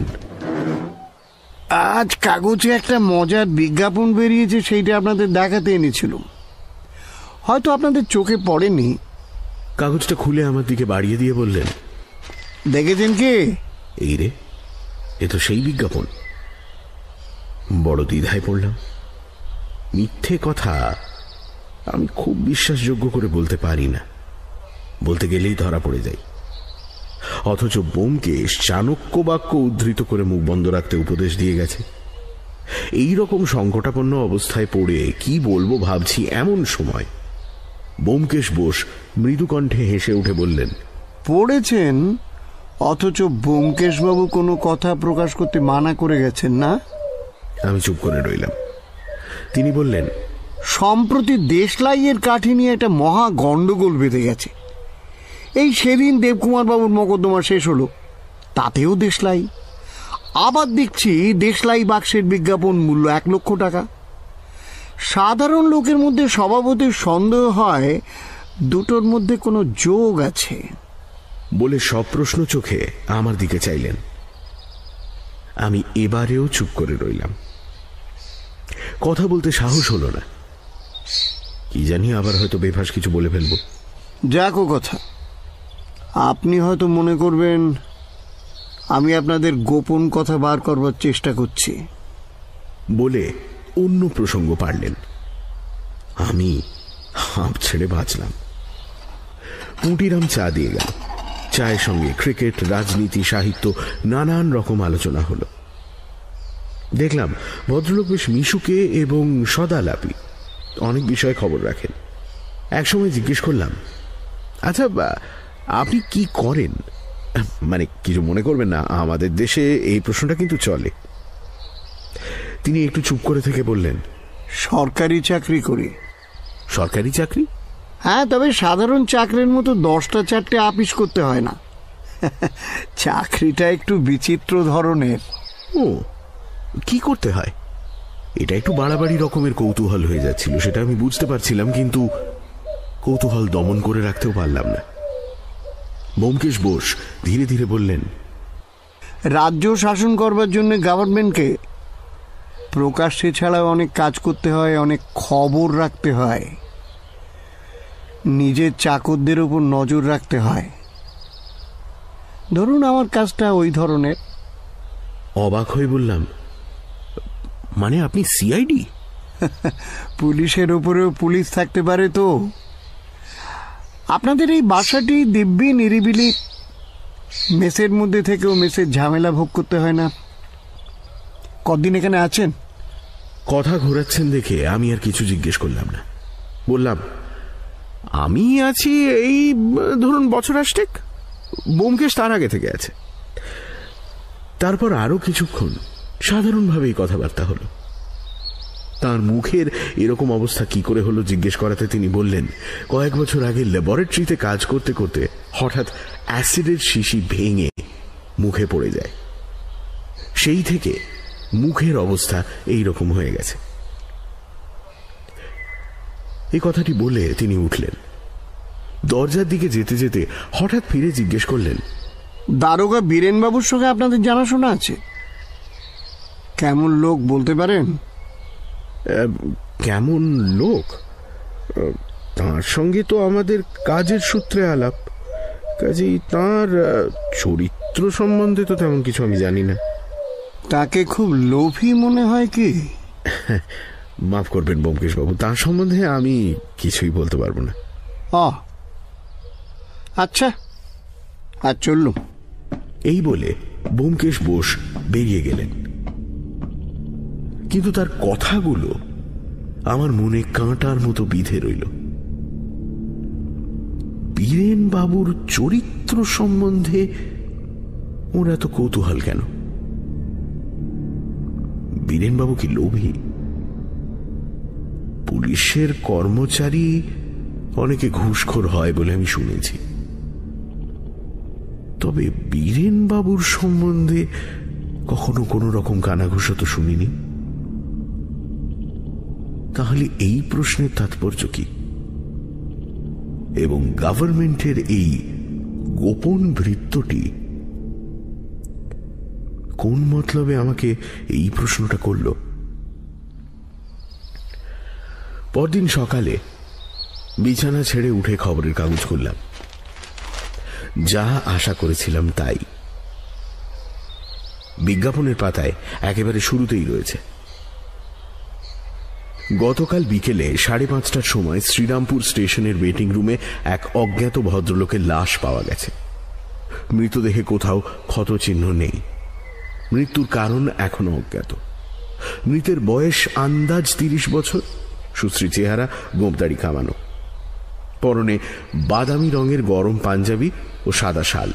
আজ কাগজে একটা মজার বিজ্ঞাপন বেরিয়েছে, সেইটা আপনাদের দেখাতে এনেছিলাম। হয়তো আপনাদের চোখে পড়েনি। কাগজটা খুলে আমার দিকে বাড়িয়ে দিয়ে বললেন, দেখেছেন কি? এই রে, এ তো সেই বিজ্ঞাপন। বড় দ্বিধায় পড়লাম। মিথ্যে কথা আমি খুব বিশ্বাসযোগ্য করে বলতে পারি না, বলতে গেলেই ধরা পড়ে যাই। অথচ ব্যোমকেশ চাণক্য বাক্য উদ্ধৃত করে মুখ বন্ধ রাখতে উপদেশ দিয়ে গেছে। এই রকম সংকটাপন্ন অবস্থায় পড়ে কি বলবো ভাবছি, এমন সময় ব্যোমকেশ বোস মৃদুকণ্ঠে হেসে উঠে বললেন, পড়েছেন, অথচ ব্যোমকেশ বাবু কোনো কথা প্রকাশ করতে মানা করে গেছেন না? আমি চুপ করে রইলাম। তিনি বললেন, সম্প্রতি দেশলাইয়ের কাঠি নিয়ে একটা মহা গন্ডগোল বেঁধে গেছে। এই সেদিন দেবকুমার বাবুর মোকদ্দমা শেষ হলো, তাতেও দেশলাই। আবার দেখছি দেশলাই বাক্সের বিজ্ঞাপন মূল্য 1 লক্ষ টাকা। সাধারণ লোকের মধ্যে স্বভাবতই সন্দেহ হয় দুটোর মধ্যে কোনো যোগ আছে। বলে সপ্রশ্ন চোখে আমার দিকে চাইলেন। আমি এবারেও চুপ করে রইলাম। কথা বলতে সাহস হলো না। কি জানি আবার হয়তো বেফাস কিছু বলে ফেলবো। যাক ও কথা, আপনি হয়তো মনে করবেন আমি আপনাদের গোপন কথা বার করবার চেষ্টা করছি বলে অন্য প্রসঙ্গ পারলেন। আমি হাঁপ ছেড়ে বাঁচলাম। পুঁটিরাম চা দিয়ে গেল। চায়ের সঙ্গে ক্রিকেট, রাজনীতি, সাহিত্য নানান রকম আলোচনা হলো। দেখলাম ভদ্রলোক বেশ মিশুকে এবং সদালাপি, অনেক বিষয়ে খবর রাখেন। একসময় জিজ্ঞেস করলাম, আচ্ছা আপনি কি করেন? মানে কিছু মনে করবেন না, আমাদের দেশে এই প্রশ্নটা কিন্তু চলে। তিনি একটু চুপ করে থেকে বললেন, সরকারি চাকরি করি। সরকারি চাকরি? হ্যাঁ, তবে সাধারণ চাকরির মতো 10টা 4টে আপিস করতে হয় না। চাকরিটা একটু বিচিত্র ধরনের। ও, কি করতে হয়? এটা একটু বাড়াবাড়ি রকমের কৌতূহল হয়ে যাচ্ছিল, সেটা আমি বুঝতে পারছিলাম, কিন্তু কৌতূহল দমন করে রাখতেও পারলাম না। ব্যোমকেশ বোস ধীরে ধীরে বললেন, রাজ্য শাসন করবার জন্য গভর্নমেন্টকে প্রকাশ্যে ছাড়াও অনেক কাজ করতে হয়, অনেক খবর রাখতে হয়, নিজের চাকরদের উপর নজর রাখতে হয়। ধরুন আমার কাজটা ওই ধরনের। অবাক হয়ে বললাম, মানে আপনি সিআইডি? পুলিশের উপরেও পুলিশ থাকতে পারে তো। আপনাদের এই বাসাটি দিব্যি নিরিবিলি, মেসের মধ্যে থেকেও মেসের ঝামেলা ভোগ করতে হয় না। কতদিন এখানে আছেন? কথা ঘোরাচ্ছেন দেখে আমি আর কিছু জিজ্ঞেস করলাম না। বললাম, আমি আছি এই ধরুন বছর 8 ব্যোমকেশ তার আগে থেকে আছে। তারপর আরো কিছুক্ষণ সাধারণভাবেই কথাবার্তা হলো। তার মুখের এরকম অবস্থা কি করে হলো জিজ্ঞেস করাতে তিনি বললেন, কয়েক বছর আগে ল্যাবরেটরিতে কাজ করতে করতে হঠাৎ অ্যাসিডের শিশি ভেঙে মুখে পড়ে যায়। সেই থেকে মুখের অবস্থা এই রকম হয়ে গেছে। এই কথাটি বলে তিনি উঠলেন। দরজার দিকে যেতে যেতে হঠাৎ ফিরে জিজ্ঞেস করলেন, দারোগা বীরেনবাবুর সঙ্গে আপনাদের জানাশোনা আছে? কেমন লোক বলতে পারেন? কেমন লোক? তার সঙ্গে তো আমাদের কাজের সূত্রে আলাপ, কাজেই তার চরিত্র সম্বন্ধে তো তেমন কিছু আমি জানি না। তাকে খুব লোভী মনে হয় কি? মাফ করবেন ব্যোমকেশ বাবু, তার সম্বন্ধে আমি কিছুই বলতে পারবো না। আচ্ছা, আর চললুম। এই বলে ব্যোমকেশ বোস বেরিয়ে গেলেন। কিন্তু তার কথাগুলো আমার মনে কাঁটার মতো বিঁধে রইল। বীরেন বাবুর চরিত্র সম্বন্ধে ওর এত কৌতূহল কেন? বীরেন বাবু কি লোভী? পুলিশের কর্মচারী অনেকে ঘুষখোর হয় বলে আমি শুনেছি, তবে বীরেন বাবুর সম্বন্ধে কখনো কোনো রকম কানাঘুষো তো শুনিনি। তাহলে এই প্রশ্নের তাৎপর্য কি? এবং গভর্নমেন্টের এই গোপন ভৃত্যটি কোন মতলবে আমাকে এই প্রশ্নটা করল? পরদিন সকালে বিছানা ছেড়ে উঠে খবরের কাগজ খুললাম। যা আশা করেছিলাম তাই। বিজ্ঞাপনের পাতায় একেবারে শুরুতেই রয়েছে, গতকাল বিকেলে 5:30টার সময় শ্রীরামপুর স্টেশনের ওয়েটিং রুমে এক অজ্ঞাত ভদ্রলোকের লাশ পাওয়া গেছে। মৃতদেহে কোথাও ক্ষতচিহ্ন নেই। মৃত্যুর কারণ এখনো অজ্ঞাত। মৃতের বয়স আন্দাজ 30 বছর, সুশ্রী চেহারা, গোঁপদাড়ি কামানো, পরনে বাদামি রঙের গরম পাঞ্জাবি ও সাদা শাল।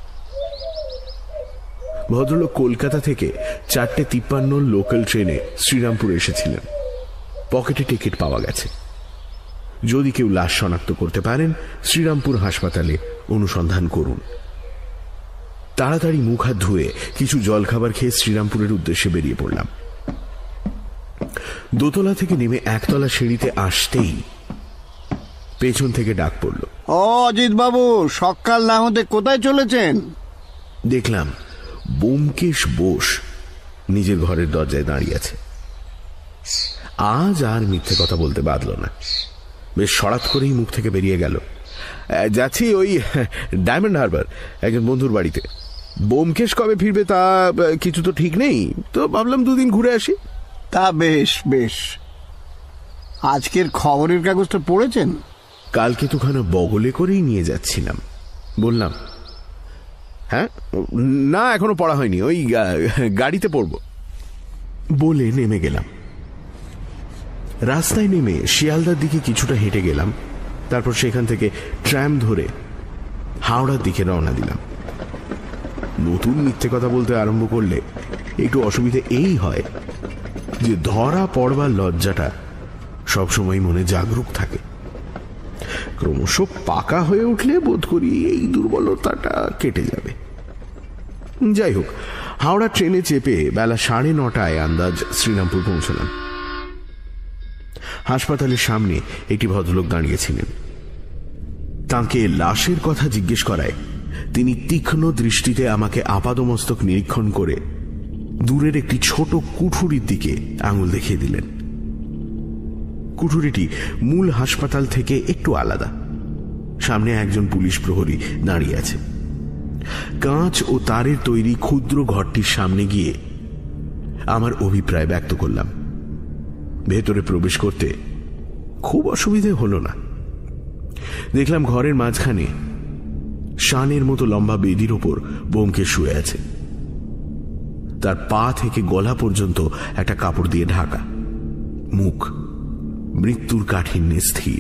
ভদ্রলোক কলকাতা থেকে 4:53 লোকাল ট্রেনে শ্রীরামপুর এসেছিলেন। পকেটে টিকিট পাওয়া গেছে। যদি কেউ লাশ শনাক্ত করতে পারেন, শ্রীরামপুর হাসপাতালে অনুসন্ধান করুন। তাড়াতাড়ি মুখ হাত ধুয়ে কিছু জলখাবার খেয়ে শ্রীরামপুরের উদ্দেশ্যে বেরিয়ে পড়লাম। দোতলা থেকে নেমে একতলা সিঁড়িতে আসতেই পেছন থেকে ডাক পড়ল, অজিত বাবু, সকাল না হতে কোথায় চলেছেন? দেখলাম ব্যোমকেশ বোস নিজের ঘরের দরজায় দাঁড়িয়ে আছে। আজ আর মিথ্যে কথা বলতে বাধল না। বেশ সরাত করেই মুখ থেকে বেরিয়ে গেল, যাচ্ছি ওই ডায়মন্ড হারবার একজন বন্ধুর বাড়িতে। বোমকেশ কবে ফিরবে তা কিছু তো ঠিক নেই, তো ভাবলাম দুদিন ঘুরে আসি। তা বেশ বেশ। আজকের খবরের কাগজটা পড়েছেন? কালকে তোখানে বগলে করেই নিয়ে যাচ্ছিলাম। বললাম, হ্যাঁ না এখনো পড়া হয়নি, ওই গাড়িতে পড়ব বলে নেমে গেলাম। রাস্তায় নেমে শিয়ালদার দিকে কিছুটা হেঁটে গেলাম, তারপর সেখান থেকে ট্রাম ধরে হাওড়ার দিকে রওনা দিলাম। নতুন মিথ্যে কথা বলতে আরম্ভ করলে একটু অসুবিধে এই হয় যে ধরা পড়বার লজ্জাটা সবসময় মনে জাগরুক থাকে। ক্রমশ পাকা হয়ে উঠলে বোধ করি এই দুর্বলতাটা কেটে যাবে। যাই হোক, হাওড়া ট্রেনে চেপে বেলা 9:30 আন্দাজ শ্রীরামপুর পৌঁছলাম। হাসপাতালের সামনে একটি ভদ্রলোক দাঁড়িয়েছিলেন। তাঁকে লাশের কথা জিজ্ঞেস করায় তিনি তীক্ষ্ণ দৃষ্টিতে আমাকে আপাদমস্তক নিরীক্ষণ করে দূরের একটি ছোট কুঠুরির দিকে আঙুল দেখিয়ে দিলেন। কুঠুরিটি মূল হাসপাতাল থেকে একটু আলাদা। সামনে একজন পুলিশ প্রহরী দাঁড়িয়ে আছে। কাঁচ ও তারের তৈরি ক্ষুদ্র ঘরটির সামনে গিয়ে আমার অভিপ্রায় ব্যক্ত করলাম। ভেতরে প্রবেশ করতে খুব অসুবিধে হলো না। দেখলাম ঘরের মাঝখানে শানের মতো লম্বা বেদির ওপর বোমকেশ শুয়ে আছে। তার পা থেকে গলা পর্যন্ত একটা কাপড় দিয়ে ঢাকা, মুখ মৃত্যুর কাঠিন্যে স্থির।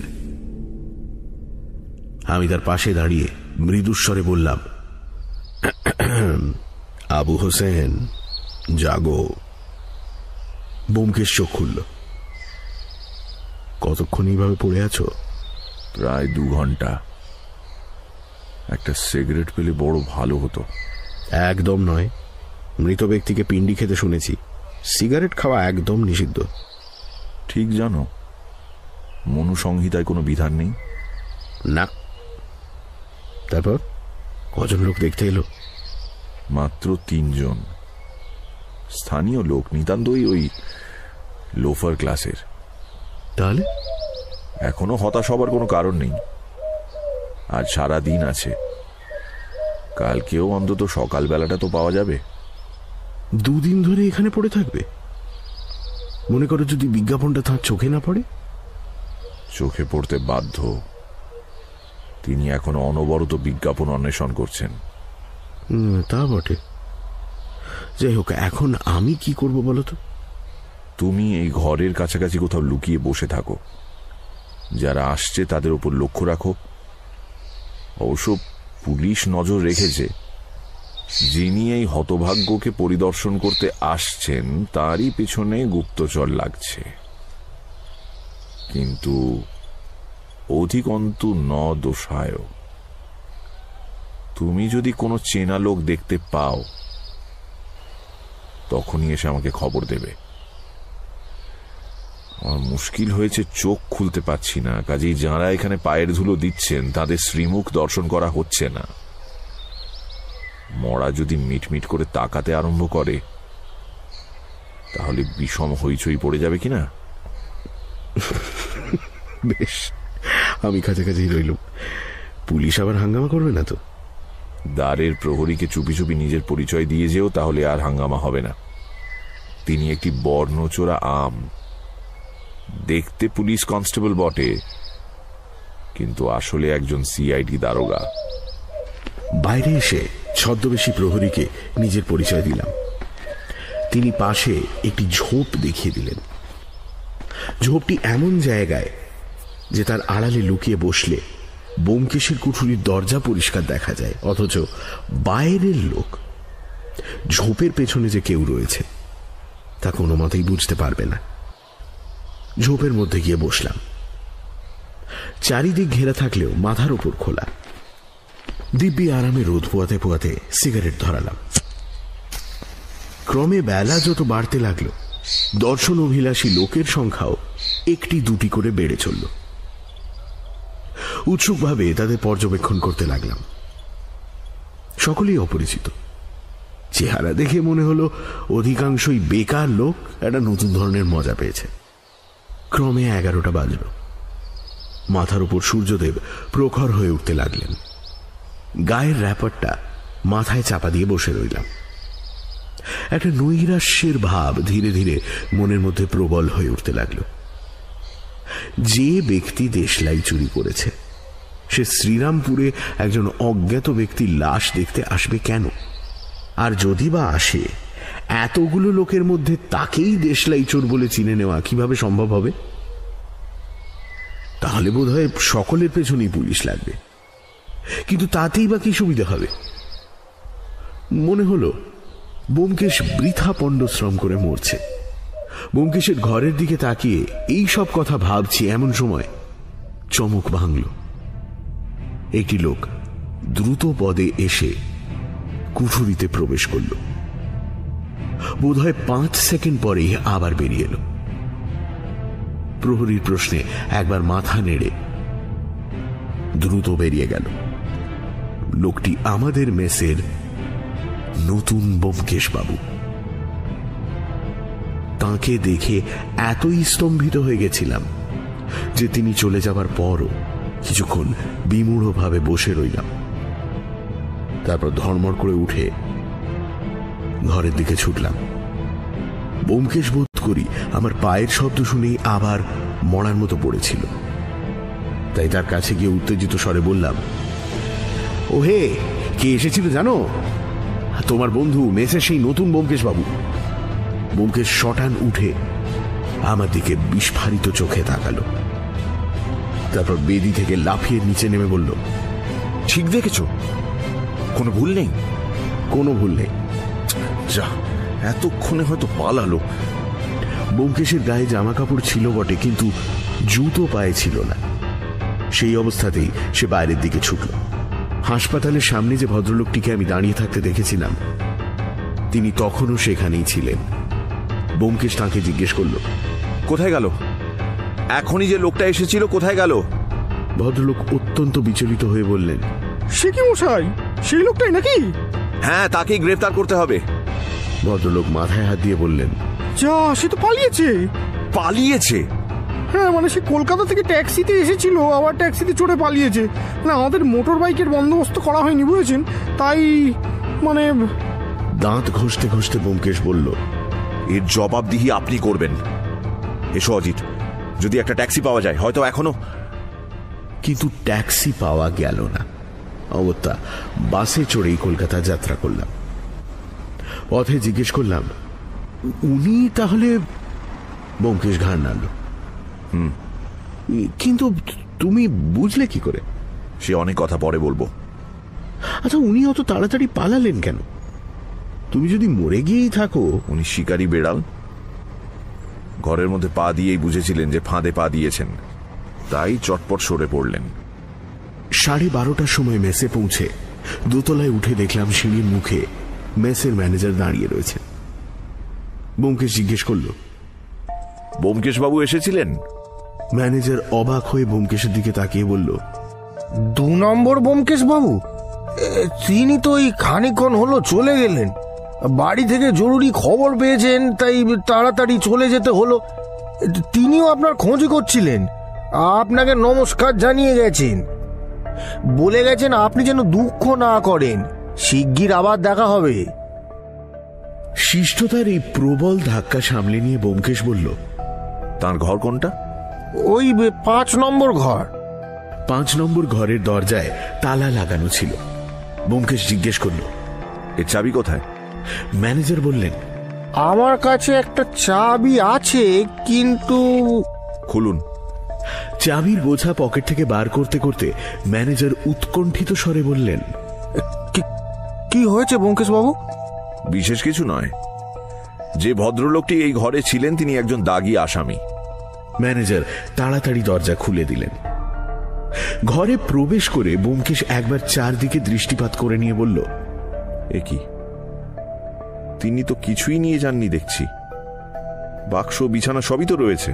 আমি তার পাশে দাঁড়িয়ে মৃদুস্বরে বললাম, আবু হোসেন জাগো। বোমকেশ চোখ খুলল। কতক্ষণ এইভাবে পড়ে আছো? প্রায় 2 ঘন্টা। একটা সিগারেট পেলে বড় ভালো হতো। একদম নয়, মৃত ব্যক্তিকে পিন্ডি খেতে শুনেছি, সিগারেট খাওয়া একদম নিষিদ্ধ। ঠিক জানো? মনুসংহিতায় কোনো বিধান নেই? না। তারপর কজন লোক দেখতে এলো? মাত্র 3 জন। স্থানীয় লোক, নিতান্তই ওই লোফার ক্লাসের। তাহলে এখনো হতাশ হবার কোনো কারণ নেই। আজ সারা দিন আছে, কালকেও অন্তত সকালবেলাটা তো পাওয়া যাবে। 2 দিন ধরে এখানে পড়ে থাকবে? মনে করো যদি বিজ্ঞাপনটা তার চোখে না পড়ে? চোখে পড়তে বাধ্য। তিনি এখনো অনবরত বিজ্ঞাপন অন্বেষণ করছেন। তা বটে। যাই হোক, এখন আমি কি করব বলো তো? তুমি এই ঘরের কাছাকাছি কোথাও লুকিয়ে বসে থাকো। যারা আসছে তাদের উপর লক্ষ্য রাখো। অবশ্য পুলিশ নজর রেখেছে, যিনি এই হতভাগ্যকে পরিদর্শন করতে আসছেন তারই পেছনে গুপ্তচর লাগছে। কিন্তু অধিকন্তু ন দোষায়। তুমি যদি কোনো চেনা লোক দেখতে পাও তখনই এসে আমাকে খবর দেবে। আমার মুশকিল হয়েছে, চোখ খুলতে পারছি না, কাজেই যাঁরা এখানে পায়ের ধুলো দিচ্ছেন তাদের শ্রীমুখ দর্শন করা হচ্ছে না। মরা যদি মিটমিট করে তাকাতে আরম্ভ করে তাহলে বিষম হইচই পড়ে যাবে কিনা। বেশ, আমি কাছাকাছি রইলাম। পুলিশ আবার হাঙ্গামা করবে না তো? দ্বারের প্রহরীকে চুপি চুপি নিজের পরিচয় দিয়ে যেও, তাহলে আর হাঙ্গামা হবে না। তিনি একটি বর্ণচোরা আম। দেখতে পুলিশ কনস্টেবল বটে, কিন্তু আসলে একজন সিআইডি দারোগা। বাইরে এসে ছদ্মবেশী প্রহরীকে নিজের পরিচয় দিলাম। তিনি পাশে একটি ঝোপ দেখিয়ে দিলেন। ঝোপটি এমন জায়গায় যে তার আড়ালে লুকিয়ে বসলে বোমকেশের কুঠুরির দরজা পরিষ্কার দেখা যায়, অথচ বাইরের লোক ঝোপের পেছনে যে কেউ রয়েছে তা কোনো মতেই বুঝতে পারবে না। ঝোপের মধ্যে গিয়ে বসলাম। চারিদিক ঘেরা থাকলেও মাথার উপর খোলা। দিব্যি আরামে রোদ পোয়াতে পোয়াতে সিগারেট ধরালাম। ক্রমে বেলা যত বাড়তে লাগলো, দর্শন অভিলাষী লোকের সংখ্যাও 1-2 করে বেড়ে চলল। উৎসুকভাবে তাদের পর্যবেক্ষণ করতে লাগলাম। সকলেই অপরিচিত। চেহারা দেখে মনে হলো অধিকাংশই বেকার লোক একটা নতুন ধরনের মজা পেয়েছে। ক্রমে 11টা বাজল। মাথার উপর সূর্যদেব প্রখর হয়ে উঠতে লাগলেন। গায়ের র্যাপারটা মাথায় চাপা দিয়ে বসে রইলাম। একটা নৈরাশ্যের ভাব ধীরে ধীরে মনের মধ্যে প্রবল হয়ে উঠতে লাগল। যে ব্যক্তি দেশলাই চুরি করেছে সে শ্রীরামপুরে একজন অজ্ঞাত ব্যক্তির লাশ দেখতে আসবে কেন? আর যদি বা আসে, এতগুলো লোকের মধ্যে তাকেই দেশলাই চোর বলে চিনে নেওয়া কিভাবে সম্ভব হবে? তাহলে বোধহয় সকলের পেছনেই পুলিশ লাগবে। কিন্তু তাতেই বা কি সুবিধা হবে? মনে হলো ব্যোমকেশ বৃথা পণ্ডশ্রম করে মরছে। ব্যোমকেশের ঘরের দিকে তাকিয়ে এই সব কথা ভাবছি, এমন সময় চমক ভাঙল। একটি লোক দ্রুত পদে এসে কুঠুরিতে প্রবেশ করল। বোধহয় 5 সেকেন্ড পরেই আবার বেরিয়ে এলো। প্রহরীর প্রশ্নে একবার মাথা নেড়ে দ্রুত বেরিয়ে গেল। লোকটি আমাদের মেসের নতুন ব্যোমকেশ বাবু। তাকে দেখে এতই স্তম্ভিত হয়ে গেছিলাম যে তিনি চলে যাবার পরও কিছুক্ষণ বিমূঢ়ভাবে বসে রইলাম। তারপর ধর্মড় করে উঠে ঘরের দিকে ছুটলাম। ব্যোমকেশ বোধ করি আমার পায়ের শব্দ শুনেই আবার মরার মতো পড়েছিল। তাই তার কাছে গিয়ে উত্তেজিত স্বরে বললাম, ও হে, কে এসেছিল জানো? তোমার বন্ধু মেসে সেই নতুন ব্যোমকেশ বাবু। ব্যোমকেশ শটান উঠে আমার দিকে বিস্ফারিত চোখে তাকালো। তারপর বেদি থেকে লাফিয়ে নিচে নেমে বলল, ঠিক দেখেছ? কোনো ভুল নেই? কোনো ভুল নেই। যা, এতক্ষণে হয়তো পালালো। ব্যোমকেশের গায়ে জামা কাপড় ছিল বটে, কিন্তু জুতো পায়ে ছিল না। সেই অবস্থাতেই সে বাইরের দিকে ছুটল। হাসপাতালের সামনে যে ভদ্রলোকটিকে আমি দাঁড়িয়ে থাকতে দেখেছিলাম, তিনি তখনও সেখানেই ছিলেন। ব্যোমকেশ তাঁকে জিজ্ঞেস করল, কোথায় গেল? এখনই যে লোকটা এসেছিল কোথায় গেল? ভদ্রলোক অত্যন্ত বিচলিত হয়ে বললেন, সে কি মশাই, সেই লোকটাই নাকি? হ্যাঁ, তাকেই গ্রেফতার করতে হবে। ভদ্রলোক মাথায় হাত দিয়ে বললেন, যা, সে তো পালিয়েছে। পালিয়েছে? হ্যাঁ, মানে সে কলকাতা থেকে ট্যাক্সিতে এসেছিল, আবার ট্যাক্সিতে চড়ে পালিয়েছে। না, আমাদের মোটর বাইকের বন্দোবস্ত করা হয়নি, বুঝেছেন, তাই মানে। দাঁত ঘষতে ঘষতে ব্যোমকেশ বলল, এর জবাবদিহি আপনি করবেন। এসো অজিত, যদি একটা ট্যাক্সি পাওয়া যায় হয়তো এখনো। কিন্তু ট্যাক্সি পাওয়া গেল না। অগত্যা বাসে চড়েই কলকাতা যাত্রা করলাম। পথে জিজ্ঞেস করলাম, উনি তাহলে? ব্যোমকেশ ঘাড় নাড়ল। কিন্তু তুমি বুঝলে কি করে? সে অনেক কথা পরে বলবো। আচ্ছা, উনি অত তাড়াতাড়ি পালালেন কেন? তুমি যদি মরে গিয়েই থাকো। উনি শিকারী বেড়াল, ঘরের মধ্যে পা দিয়েই বুঝেছিলেন যে ফাঁদে পা দিয়েছেন, তাই চটপট সরে পড়লেন। 12:30টার সময় মেসে পৌঁছে দোতলায় উঠে দেখলাম সিঁড়ির মুখে মেসের ম্যানেজার দাঁড়িয়ে রয়েছে। ব্যোমকেশ জিজ্ঞেস করল, ব্যোমকেশ বাবু এসেছিলেন? ম্যানেজার অবাক হয়ে ব্যোমকেশের দিকে তাকিয়ে বলল, 2 নম্বর ব্যোমকেশ বাবু? তিনি তো এই খানিকক্ষণ হলো চলে গেলেন। বাড়ি থেকে জরুরি খবর পেয়েছেন, তাই তাড়াতাড়ি চলে যেতে হলো। তিনিও আপনার খোঁজ করছিলেন, আপনাকে নমস্কার জানিয়ে গেছেন। বলে গেছেন আপনি যেন দুঃখ না করেন, শিগগির আবার দেখা হবে। শিষ্টতার এই প্রবল ধাক্কা সামলে নিয়ে ব্যোমকেশ বলল, তার ঘর কোনটা? ওই 5 নম্বর ঘর। 5 নম্বর ঘরের দরজায় তালা লাগানো ছিল। ব্যোমকেশ জিজ্ঞেস করল, এর চাবি কোথায়? ম্যানেজার বললেন, আমার কাছে একটা চাবি আছে, কিন্তু। খুলুন। চাবির বোঝা পকেট থেকে বার করতে করতে ম্যানেজার উৎকণ্ঠিত স্বরে বললেন, কি হয়েছে ব্যোমকেশ বাবু? বিশেষ কিছু নয়। যে ভদ্রলোকটি এই ঘরে ছিলেন তিনি একজন দাগী আসামি। ম্যানেজার তাড়াতাড়ি দরজা খুলে দিলেন। ঘরে প্রবেশ করে ব্যোমকেশ একবার চারদিকে দৃষ্টিপাত করে নিয়ে বলল, এ কি, তিনি তো কিছুই নিয়ে যাননি দেখছি। বাক্স, বিছানা সবই তো রয়েছে।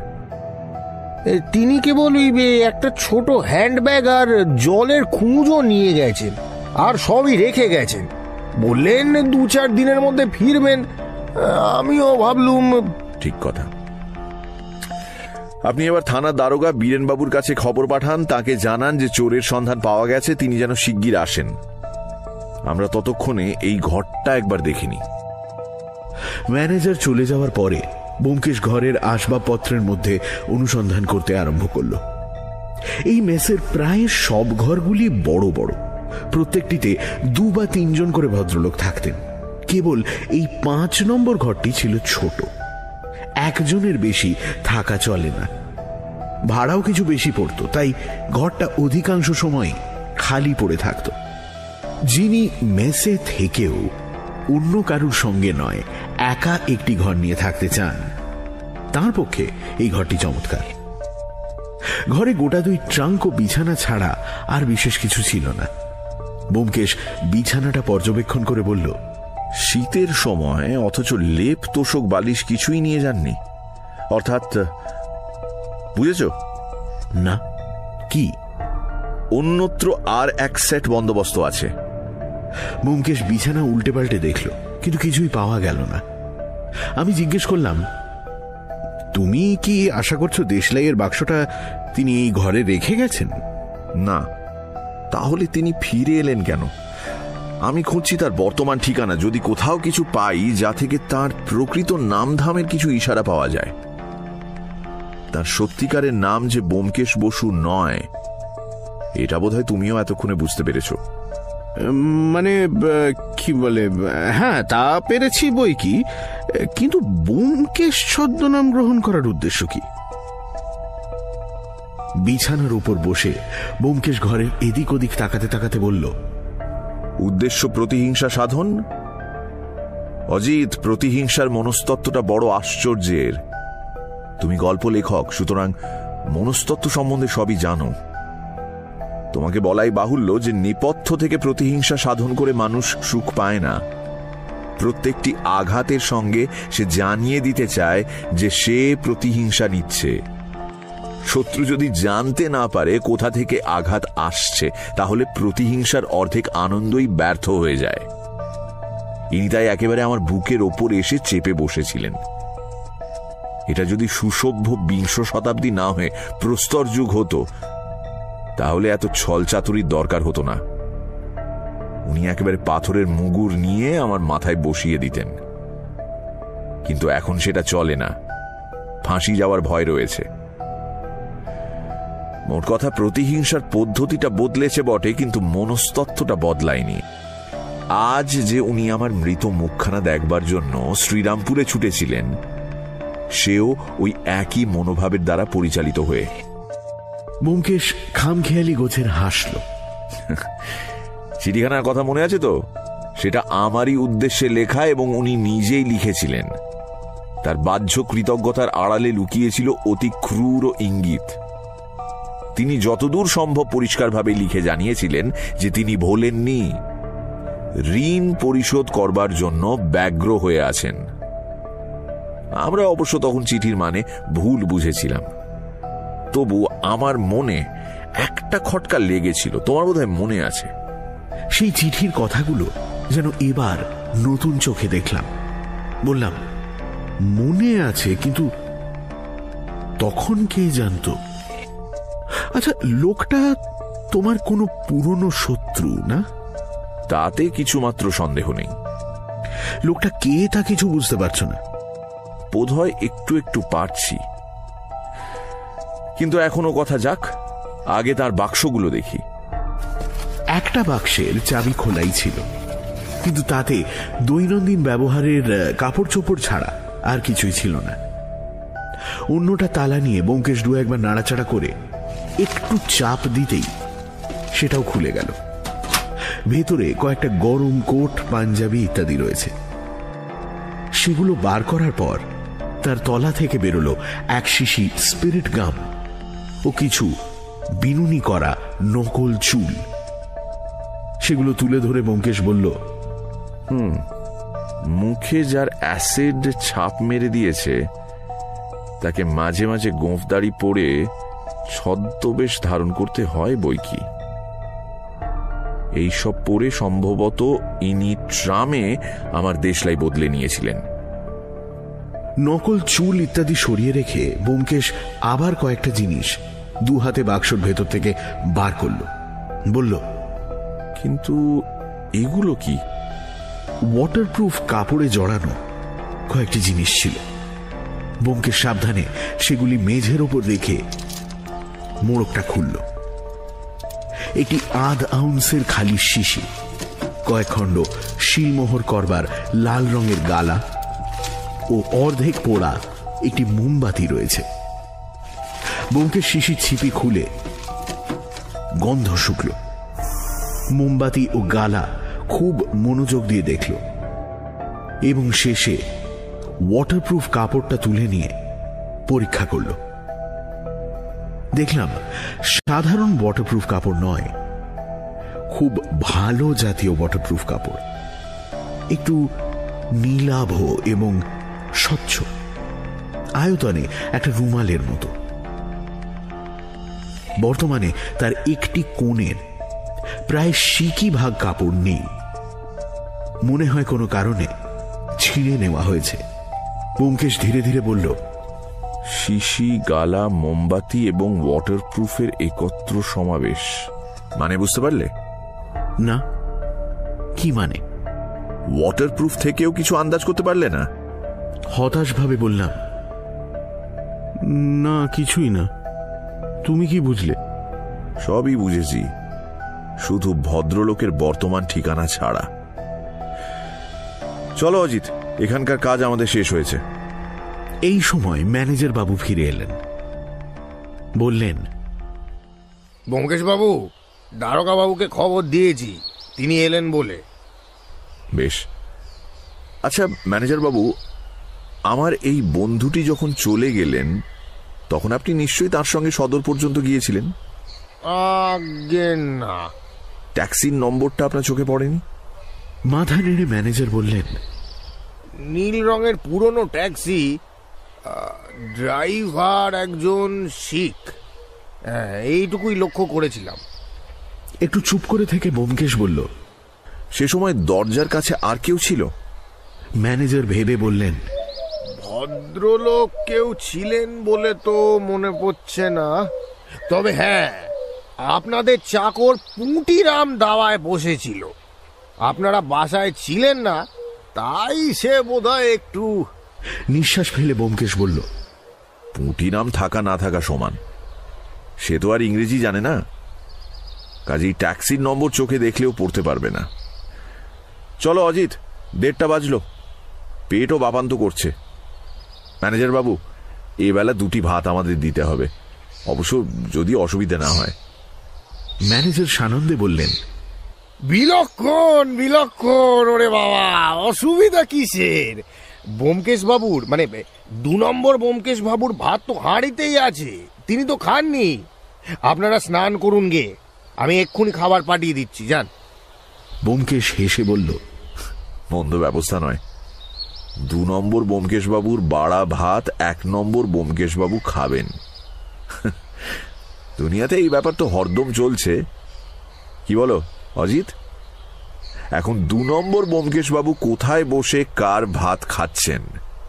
তিনি কেবল একটা ছোট হ্যান্ডব্যাগ আর জলের খুঁজো নিয়ে গেছেন, আর সবই রেখে গেছেন। বললেন 2-4 দিনের মধ্যে ফিরবেন। আমিও ভাবলুম। ঠিক কথা। আপনি এবার থানার দারোগা বীরেনবাবুর কাছে খবর পাঠান, তাকে জানান যে চোরের সন্ধান পাওয়া গেছে, তিনি যেন শিগগির আসেন। আমরা ততক্ষণে এই ঘরটা একবার দেখিনি। ম্যানেজার চলে যাওয়ার পরে ব্যোমকেশ ঘরের আসবাবপত্রের মধ্যে অনুসন্ধান করতে আরম্ভ করল। এই মেসের প্রায় সব ঘরগুলি বড় বড়, প্রত্যেকটিতে 2 বা 3 জন করে ভদ্রলোক থাকতেন। কেবল এই 5 নম্বর ঘরটি ছিল ছোট, একজনের বেশি থাকা চলে না, ভাড়াও কিছু বেশি পড়তো, তাই ঘরটা অধিকাংশ সময় খালি পড়ে থাকত। যিনি মেসে থেকেও অন্য কারুর সঙ্গে নয়, একা একটি ঘর নিয়ে থাকতে চান, তার পক্ষে এই ঘরটি চমৎকার। ঘরে গোটা 2 ট্রাঙ্ক ও বিছানা ছাড়া আর বিশেষ কিছু ছিল না। ব্যোমকেশ বিছানাটা পর্যবেক্ষণ করে বলল, শীতের সময় অথচ লেপ তোষক বালিশ কিছুই নিয়ে যাননি, অর্থাৎ বুঝেছ না? কি? অন্যত্র আর এক সেট বন্দোবস্ত আছে। ব্যোমকেশ বিছানা উল্টে পাল্টে দেখল, কিন্তু কিছুই পাওয়া গেল না। আমি জিজ্ঞেস করলাম, তুমি কি আশা করছো দেশলাইয়ের বাক্সটা তিনি এই ঘরে রেখে গেছেন? না, তাহলে তিনি ফিরে এলেন কেন? আমি খুঁজছি তার বর্তমান ঠিকানা, যদি কোথাও কিছু পাই যা থেকে তার প্রকৃত নামধামের কিছু ইশারা পাওয়া যায়। তার সত্যিকারের নাম যে ব্যোমকেশ বসু নয়, এটা বোধহয় তুমিও এতক্ষণে বুঝতে পেরেছো। মানে কি বলে, হ্যাঁ তা পেরেছি বই কি, কিন্তু ব্যোমকেশ ছদ্মনাম গ্রহণ করার উদ্দেশ্য কি? বিছানার উপর বসে ব্যোমকেশ ঘরের এদিক ওদিক তাকাতে তাকাতে বলল, উদ্দেশ্য প্রতিহিংসা সাধন। অজিত, প্রতিহিংসার মনস্তত্ত্বটা বড় আশ্চর্যের। তুমি গল্প লেখক, সুতরাং মনস্তত্ত্ব সম্বন্ধে সবই জানো। তোমাকে বলাই বাহুল্য যে নেপথ্য থেকে প্রতিহিংসা সাধন করে মানুষ সুখ পায় না। প্রত্যেকটি আঘাতের সঙ্গে সে জানিয়ে দিতে চায় যে সে প্রতিহিংসা নিচ্ছে। শত্রু যদি জানতে না পারে কোথা থেকে আঘাত আসছে, তাহলে প্রতিহিংসার অর্ধেক আনন্দই ব্যর্থ হয়ে যায়। ইনি তাই একেবারে আমার বুকের ওপর এসে চেপে বসেছিলেন। এটা যদি সুসভ্য 20 শতাব্দী না হয়ে প্রস্তর যুগ হতো, তাহলে এত ছলচাতুরির দরকার হতো না। উনি একেবারে পাথরের মুগুর নিয়ে আমার মাথায় বসিয়ে দিতেন। কিন্তু এখন সেটা চলে না, ফাঁসি যাওয়ার ভয় রয়েছে। মোট কথা, প্রতিহিংসার পদ্ধতিটা বদলেছে বটে, কিন্তু মনস্তত্ত্বটা বদলায়নি। আজ যে উনি আমার মৃত মুখখানা দেখবার জন্য শ্রীরামপুরে ছুটেছিলেন, সেও ওই একই মনোভাবের দ্বারা পরিচালিত হয়ে। ব্যোমকেশ খামখেয়ালি গোছের হাসল। চিঠিখানার কথা মনে আছে তো? সেটা আমারই উদ্দেশ্যে লেখা এবং উনি নিজেই লিখেছিলেন। তার বাহ্য কৃতজ্ঞতার আড়ালে লুকিয়েছিল অতি ক্রূর ইঙ্গিত। তিনি যতদূর সম্ভব পরিষ্কারভাবে লিখে জানিয়েছিলেন যে তিনি ভোলেননি, ঋণ পরিশোধ করবার জন্য ব্যগ্র হয়ে আছেন। আমরা অবশ্য তখন চিঠির মানে ভুল বুঝেছিলাম। তবু আমার মনে একটা খটকা লেগেছিল, তোমার বোধহয় মনে আছে। সেই চিঠির কথাগুলো যেন এবার নতুন চোখে দেখলাম। বললাম, মনে আছে, কিন্তু তখন কে জানতো? আচ্ছা, লোকটা তোমার কোনো পুরনো শত্রু না? তাতে কিছুমাত্র সন্দেহ নেই। লোকটা কে তা কিছু বুঝতে পারছো না? বোধহয় একটু একটু পারছি, কিন্তু এখনো কথা যাক, আগে তার বাক্সগুলো দেখি। একটা বাক্সের চাবি খোলাই ছিল, কিন্তু তাতে দৈনন্দিন ব্যবহারের কাপড় চোপড় ছাড়া আর কিছুই ছিল না। অন্যটা তালা নিয়ে ব্যোমকেশ 2-1 নাড়াচাড়া করে একটু চাপ দিতেই সেটাও খুলে গেল। ভেতরে কয়েকটা গরম কোট, পাঞ্জাবি ইত্যাদি রয়েছে। সেগুলো বার করার পর তার তলা থেকে বেরোলো এক শিশি স্পিরিট গাম ও কিছু বিনুনি করা নকল চুল। সেগুলো তুলে ধরে ব্যোমকেশ বলল, মুখে যার অ্যাসিড ছাপ মেরে দিয়েছে, তাকে মাঝে মাঝে গোঁফদাড়ি পরে ছদ্মবেশ ধারণ করতে হয় বই কি। এইসব পরে সম্ভবত ইনি ট্রামে আমার দেশলাই বদলে নিয়েছিলেন। নকল চুল ইত্যাদি সরিয়ে রেখে ব্যোমকেশ আবার কয়েকটা জিনিস দু হাতে বাক্সর ভেতর থেকে বার করল। বলল, কিন্তু এগুলো কি? ওয়াটারপ্রুফ কাপড়ে জড়ানো কয়েকটি জিনিস ছিল। ব্যোমকেশ সাবধানে সেগুলি মেঝের ওপর রেখে মোড়কটা খুলল। একটি আধ আউন্সের খালি শিশি, কয়েক খণ্ড শিলমোহর করবার লাল রঙের গালা ও অর্ধেক পোড়া একটি মোমবাতি রয়েছে। ব্যোমকেশ শিশির ছিপি খুলে গন্ধ শুকল। মোমবাতি ও গালা খুব মনোযোগ দিয়ে দেখল এবং শেষে ওয়াটারপ্রুফ কাপড়টা তুলে নিয়ে পরীক্ষা করল। দেখলাম সাধারণ ওয়াটারপ্রুফ কাপড় নয়, খুব ভালো জাতীয় ওয়াটারপ্রুফ কাপড়, একটু নীলাভ এবং স্বচ্ছ, আয়তনে একটা রুমালের মতো। বর্তমানে তার একটি কোণের প্রায় সিকি ভাগ কাপড় নেই, মনে হয় কোনো কারণে ছিঁড়ে নেওয়া হয়েছে। ব্যোমকেশ ধীরে ধীরে বলল, শিশি, গালা, মোমবাতি এবং ওয়াটারপ্রুফের একত্র সমাবেশ, মানে বুঝতে পারলে? না, কি মানে? ওয়াটারপ্রুফ থেকেও কিছু আন্দাজ করতে পারলে না? হতাশভাবে বললাম, না কিছুই না। তুমি কি বুঝলে? সবই বুঝেছি, শুধু ভদ্রলোকের বর্তমান ঠিকানা ছাড়া। চলো অজিত, এখানকার কাজ আমাদের শেষ হয়েছে। এই সময় ম্যানেজার বাবু ফিরে এলেন। বললেন, ব্যোমকেশ বাবু, দারোগা বাবুকে খবর দিয়েছি, তিনি এলেন বলে। বেশ। আচ্ছা ম্যানেজার বাবু, আমার এই বন্ধুটি যখন চলে গেলেন তখন আপনি নিশ্চয়ই তার সঙ্গে সদর পর্যন্ত গিয়েছিলেন? আগে না। ট্যাক্সির নম্বরটা আপনার চোখে পড়েনি? মাথা নেড়ে ম্যানেজার বললেন, নীল রঙের পুরনো ট্যাক্সি, ড্রাইভার একজন শিখ, এইটুকুই লক্ষ্য করেছিলাম। একটু চুপ করে থেকে ব্যোমকেশ বলল, সে সময় দরজার কাছে আর কেউ ছিল? ম্যানেজার ভেবে বললেন, ভদ্রলোক কেউ ছিলেন বলে তো মনে পড়ছে না, তবে হ্যাঁ, আপনাদের চাকর পুঁটিরাম দাওয়ায় বসেছিল। আপনারা বাসায় ছিলেন না, তাই সে বোধহয় একটু। নিঃশ্বাস ফেলে ব্যোমকেশ বলল, পুঁটিরাম থাকা না থাকা সমান, সে তো আর ইংরেজি জানে না, কাজেই ট্যাক্সির নম্বর চোখে দেখলেও পড়তে পারবে না। চলো অজিত, 1:30 বাজলো, পেটও বাপান্ত করছে। ম্যানেজার বাবু, এবেলা 2টি ভাত আমাদের দিতে হবে, অবশ্য যদি অসুবিধা না হয়। ম্যানেজার সানন্দে বললেন, বিলক্ষণ বিলক্ষণ, ওরে বাবা, অসুবিধা কিসের? ব্যোমকেশ বাবুর, মানে 2 নম্বর ব্যোমকেশ বাবুর ভাত তো হাঁড়িতেই আছে, তিনি তো খাননি। আপনারা স্নান করুন গে, আমি এক্ষুনি খাবার পাঠিয়ে দিচ্ছি, যান। ব্যোমকেশ হেসে বলল, মন্দ ব্যবস্থা নয়। 2 নম্বর ব্যোমকেশ বাবুর বাড়া ভাত 1 নম্বর ব্যোমকেশ বাবু খাবেন। দুনিয়াতে এই ব্যাপার তো হরদম চলছে, কি বলো অজিত? এখন 2 নম্বর ব্যোমকেশ বাবু কোথায় বসে কার ভাত খাচ্ছেন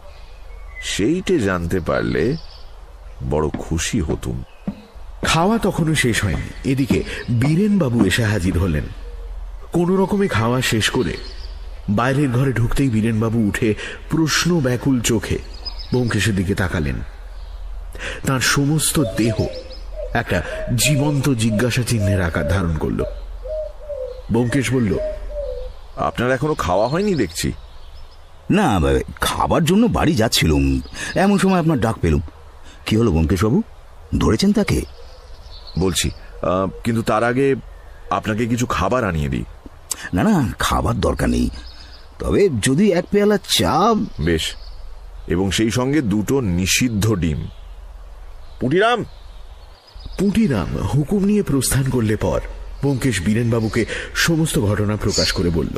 সেইটে জানতে পারলে বড় খুশি হতুম। খাওয়া তখনও শেষ হয়নি। এদিকে বীরেন বাবু এসে হাজির হলেন। কোন রকমে খাওয়া শেষ করে বাইরের ঘরে ঢুকতেই বীরেন বাবু উঠে প্রশ্ন ব্যাকুল চোখে ব্যোমকেশের দিকে তাকালেন। তার সমস্ত দেহ একটা জীবন্ত জিজ্ঞাসা চিহ্নের আকার ধারণ করল। ব্যোমকেশ বলল, আপনার এখনো খাওয়া হয়নি দেখছি। না, খাবার জন্য বাড়ি যাচ্ছিলুম, এমন সময় আপনার ডাক পেলুম। কি হলো ব্যোমকেশ বাবু, ধরেছেন তাকে? বলছি, কিন্তু তার আগে আপনাকে কিছু খাবার আনিয়ে দিই। না না, খাবার দরকার নেই, তবে যদি 1 পেয়ালা চা। বেশ, এবং সেই সঙ্গে 2টো নিষিদ্ধ ডিম। পুঁটিরাম। পুঁটিরাম হুকুম নিয়ে প্রস্থান করলে পর ব্যোমকেশ বীরেনবাবুকে সমস্ত ঘটনা প্রকাশ করে বলল।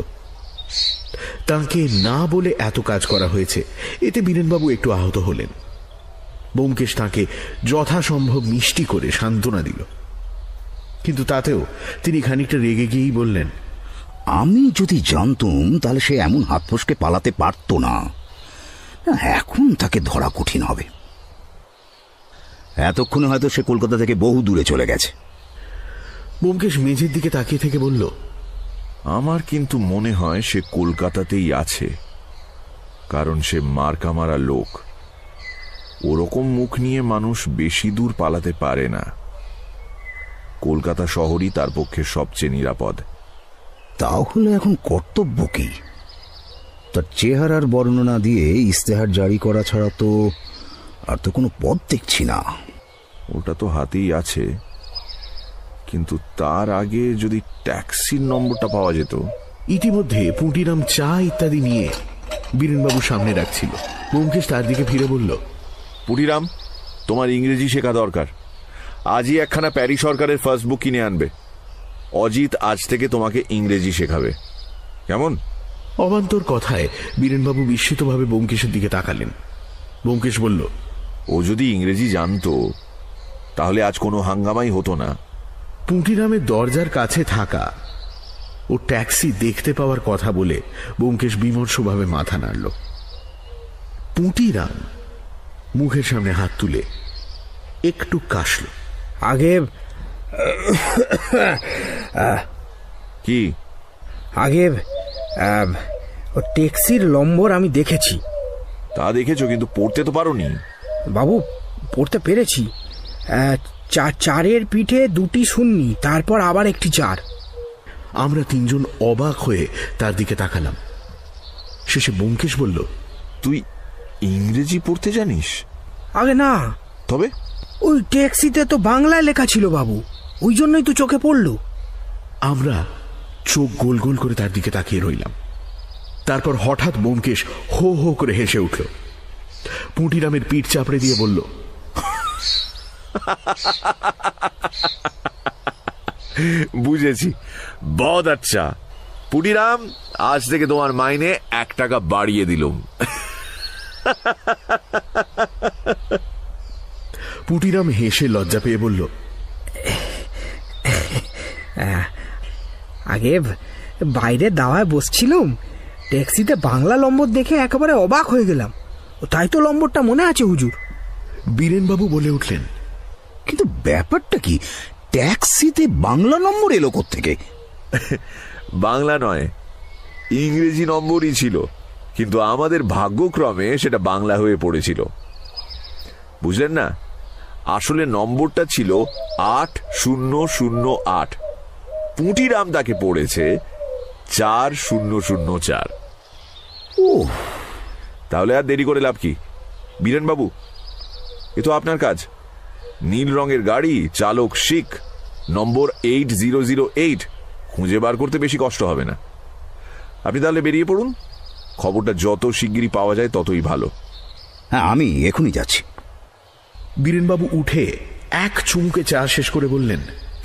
তাকে না বলে এত কাজ করা হয়েছে, এতে বীরেনবাবু একটু আহত হলেন। ব্যোমকেশ তাকে যথাসম্ভব মিষ্টি করে সান্ত্বনা দিল, কিন্তু তাতেও তিনি খানিকটা রেগে গিয়েই বললেন, আমি যদি জানতুম তাহলে সে এমন হাত ফসকে পালাতে পারত না। এখন তাকে ধরা কঠিন হবে। এতক্ষণে হয়তো সে কলকাতা থেকে বহু দূরে চলে গেছে। ব্যোমকেশ মেঝের দিকে তাকিয়ে থেকে বলল, আমার কিন্তু মনে হয় সে কলকাতাতেই আছে, কারণ সে মার্কা মারা লোক। ওরকম মুখ নিয়ে মানুষ বেশি দূর পালাতে পারে না। কলকাতা শহরই তার পক্ষে সবচেয়ে নিরাপদ। তাহলে এখন কর্তব্য কি? তার চেহারার বর্ণনা দিয়ে ইস্তেহার জারি করা ছাড়া তো আর তো কোনো পথ দেখছি না। ওটা তো হাতেই আছে, কিন্তু তার আগে যদি ট্যাক্সির নম্বরটা পাওয়া যেত। ইতিমধ্যে পুঁটিরাম চা ইত্যাদি নিয়ে বীরেনবাবুর সামনে রাখছিল। ব্যোমকেশ তার দিকে ফিরে বলল, পুটিরাম, তোমার ইংরেজি শেখা দরকার। আজই একখানা প্যারি সরকারের ফার্স্ট বুক কিনে আনবে। অজিত আজ থেকে তোমাকে ইংরেজি শেখাবে, কেমন? অবান্তর কথায় বীরেনবাবু বিস্মিতভাবে ব্যোমকেশের দিকে তাকালেন। ব্যোমকেশ বলল, ও যদি ইংরেজি জানতো তাহলে আজ কোনো হাঙ্গামাই হতো না। পুঁটিরামের দরজার কাছে থাকা ও ট্যাক্সি দেখতে পাওয়ার কথা বলে ব্যোমকেশ বিমর্ষভাবে মাথা নাড়ল। পুঁটিরাম মুখের সামনে হাত তুলে একটু কাশল। আগে কি? আগে ট্যাক্সির নম্বর আমি দেখেছি। তা দেখেছো, কিন্তু পড়তে তো পারোনি। বাবু, পড়তে পেরেছি। 4-4-এর পিঠে 2টি শূন্যি, তারপর আবার একটি 4। আমরা তিনজন অবাক হয়ে তার দিকে তাকালাম। শেষে ব্যোমকেশ বলল, তুই ইংরেজি পড়তে জানিস? আগে না। তবে ওই ট্যাক্সিতে তো বাংলায় লেখা ছিল বাবু, ওই জন্যই তো চোখে পড়ল। আমরা চোখ গোল গোল করে তার দিকে তাকিয়ে রইলাম। তারপর হঠাৎ ব্যোমকেশ হো হো করে হেসে উঠল। পুঁটিরামের পিঠ চাপড়ে দিয়ে বলল, বুঝেছি, বহুত আচ্ছা। পুটিরাম, আজ থেকে তোমার মাইনে 1 টাকা বাড়িয়ে দিলুম। পুটিরাম হেসে লজ্জা পেয়ে বলল, আগে বাইরে দাওয়ায় বসছিলাম, ট্যাক্সিতে বাংলা নম্বর দেখে একেবারে অবাক হয়ে গেলাম। তাই তো নম্বরটা মনে আছে হুজুর। বীরেনবাবু বলে উঠলেন, কিন্তু ব্যাপারটা কি? ট্যাক্সিতে বাংলা নম্বর এলো কোত্থেকে? বাংলা নয়, ইংরেজি নম্বরই ছিল, কিন্তু আমাদের ভাগ্যক্রমে সেটা বাংলা হয়ে পড়েছিল। বুঝলেন না? আসলে নম্বরটা ছিল 8008। পুঁটিরাম তাকে পড়েছে 4004। ও, তাহলে আর দেরি করে লাভ কি? বীরেনবাবু, এ তো আপনার কাজ। নীল রঙের গাড়ি, চালক শিখ, নম্বর 8008 খুঁজে বার করতে বেশি কষ্ট হবে না। আপনি তাহলে বেরিয়ে পড়ুন। খবরটা যত শিগগিরই পাওয়া যায় ততই ভালো। হ্যাঁ, আমি এখনই যাচ্ছি। বীরেনবাবু উঠে এক চুমুকে চা শেষ করে বললেন,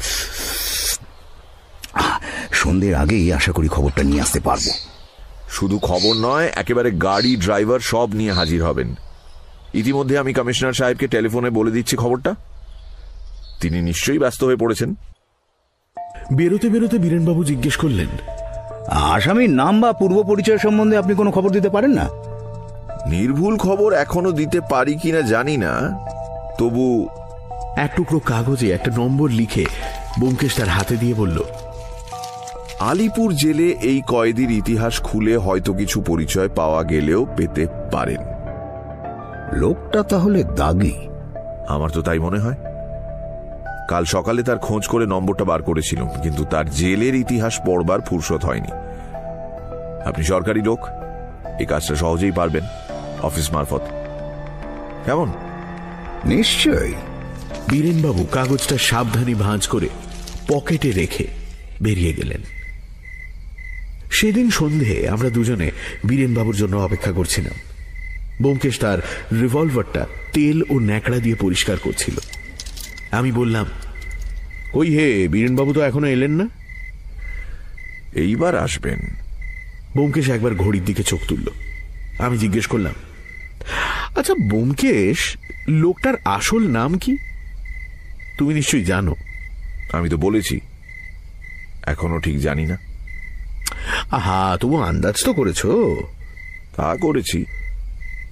সন্ধ্যের আগেই আশা করি খবরটা নিয়ে আসতে পারবো। শুধু খবর নয়, একেবারে গাড়ি, ড্রাইভার সব নিয়ে হাজির হবেন। ইতিমধ্যে আমি কমিশনার সাহেবকে টেলিফোনে বলে দিচ্ছি খবরটা। তিনি নিশ্চয়ই ব্যস্ত হয়ে পড়েছেন। বেরোতে বেরোতে বীরেনবাবু জিজ্ঞেস করলেন, আসামির নাম বা পূর্ব পরিচয় সম্বন্ধে আপনি কোনো খবর দিতে পারেন না? নির্ভুল খবর এখনো দিতে পারি কিনা জানি না, তবু এক টুকরো কাগজে একটা নম্বর লিখে ব্যোমকেশ তার হাতে দিয়ে বলল, আলিপুর জেলে এই কয়েদির ইতিহাস খুলে হয়তো কিছু পরিচয় পাওয়া গেলেও পেতে পারেন। লোকটা তাহলে দাগি? আমার তো তাই মনে হয়। কাল সকালে তার খোঁজ করে নম্বরটা বার করেছিলাম, কিন্তু তার জেলের ইতিহাস পড়বার ফুরসত হয়নি। আপনি সরকারি লোক, এই কাজটা সহজেই পারবেন অফিস মারফত, কেমন? নিশ্চয়ই। বীরেনবাবু কাগজটা সাবধানে ভাঁজ করে পকেটে রেখে বেরিয়ে গেলেন। সেদিন সন্ধে আমরা দুজনে বীরেনবাবুর জন্য অপেক্ষা করছিলাম। ব্যোমকেশ তার রিভলভারটা তেল ও ন্যাকড়া দিয়ে পরিষ্কার করছিল। আমি বললাম, ওই হে, বীরেনবাবু তো এখনো এলেন না? এইবার আসবেন। ব্যোমকেশ একবার ঘড়ির দিকে চোখ তুলল। আমি জিজ্ঞেস করলাম, আচ্ছা ব্যোমকেশ, লোকটার আসল নাম কি? তুমি নিশ্চয়ই জানো। আমি তো বলেছি এখনো ঠিক জানি না। আহা, তবু আন্দাজ তো করেছো? তা করেছি,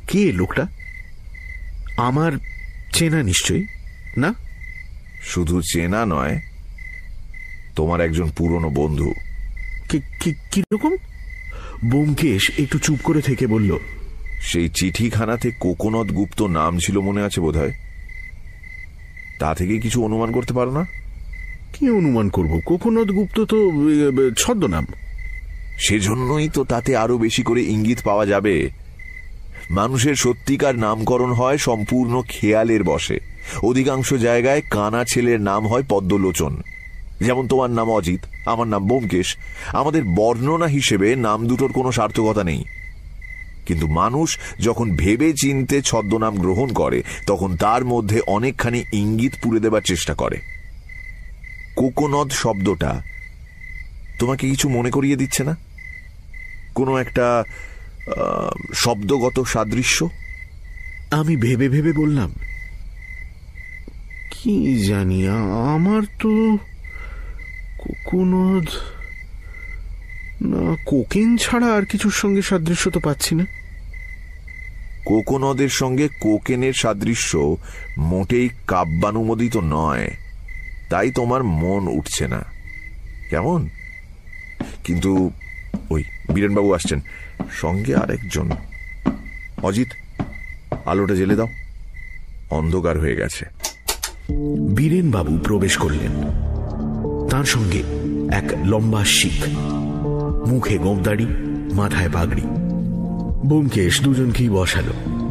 কে লোকটা? আমার চেনা নিশ্চয়ই না? শুধু চেনা নয়, তোমার একজন পুরনো বন্ধু। কিরকম? ব্যোমকেশ একটু চুপ করে থেকে বলল, সেই চিঠিখানাতে কোকোনদ গুপ্ত নাম ছিল মনে আছে বোধহয়। তা থেকে কিছু অনুমান করতে পারো না? কি অনুমান করব? কোকোনদ গুপ্ত তো ছদ্মনাম। সেজন্যই তো তাতে আরো বেশি করে ইঙ্গিত পাওয়া যাবে। মানুষের সত্যিকার নামকরণ হয় সম্পূর্ণ খেয়ালের বশে। অধিকাংশ জায়গায় কানা ছেলের নাম হয় পদ্মলোচন। যেমন তোমার নাম অজিত, আমার নাম ব্যোমকেশ। আমাদের বর্ণনা হিসেবে নাম দুটোর কোনো সার্থকতা নেই, কিন্তু মানুষ যখন ভেবে চিনতে ছদ্মনাম গ্রহণ করে তখন তার মধ্যে অনেকখানি ইঙ্গিত পুরে দেবার চেষ্টা করে। কোকোনদ শব্দটা তোমাকে কিছু মনে করিয়ে দিচ্ছে না? কোনো একটা শব্দগত সাদৃশ্য? আমি ভেবে ভেবে বললাম, কি জানি, আমার তো কোকোনদ না কোকেন ছাড়া আর কিছুর সঙ্গে সাদৃশ্য তো পাচ্ছি না। কোকোনদের সঙ্গে কোকেনের সাদৃশ্য মোটেই কাব্যানুমোদিত নয়, তাই তোমার মন উঠছে না। কেমন? কিন্তু ওই বীরেনবাবু আসছেন, সঙ্গে আরেকজন। অজিত, আলোটা জ্বেলে দাও, অন্ধকার হয়ে গেছে। বীরেনবাবু প্রবেশ করলেন। তার সঙ্গে এক লম্বা শিখ, মুখে গোঁফদাড়ি, মাথায় পাগড়ি। ব্যোমকেশ দুজনকেই বসালো।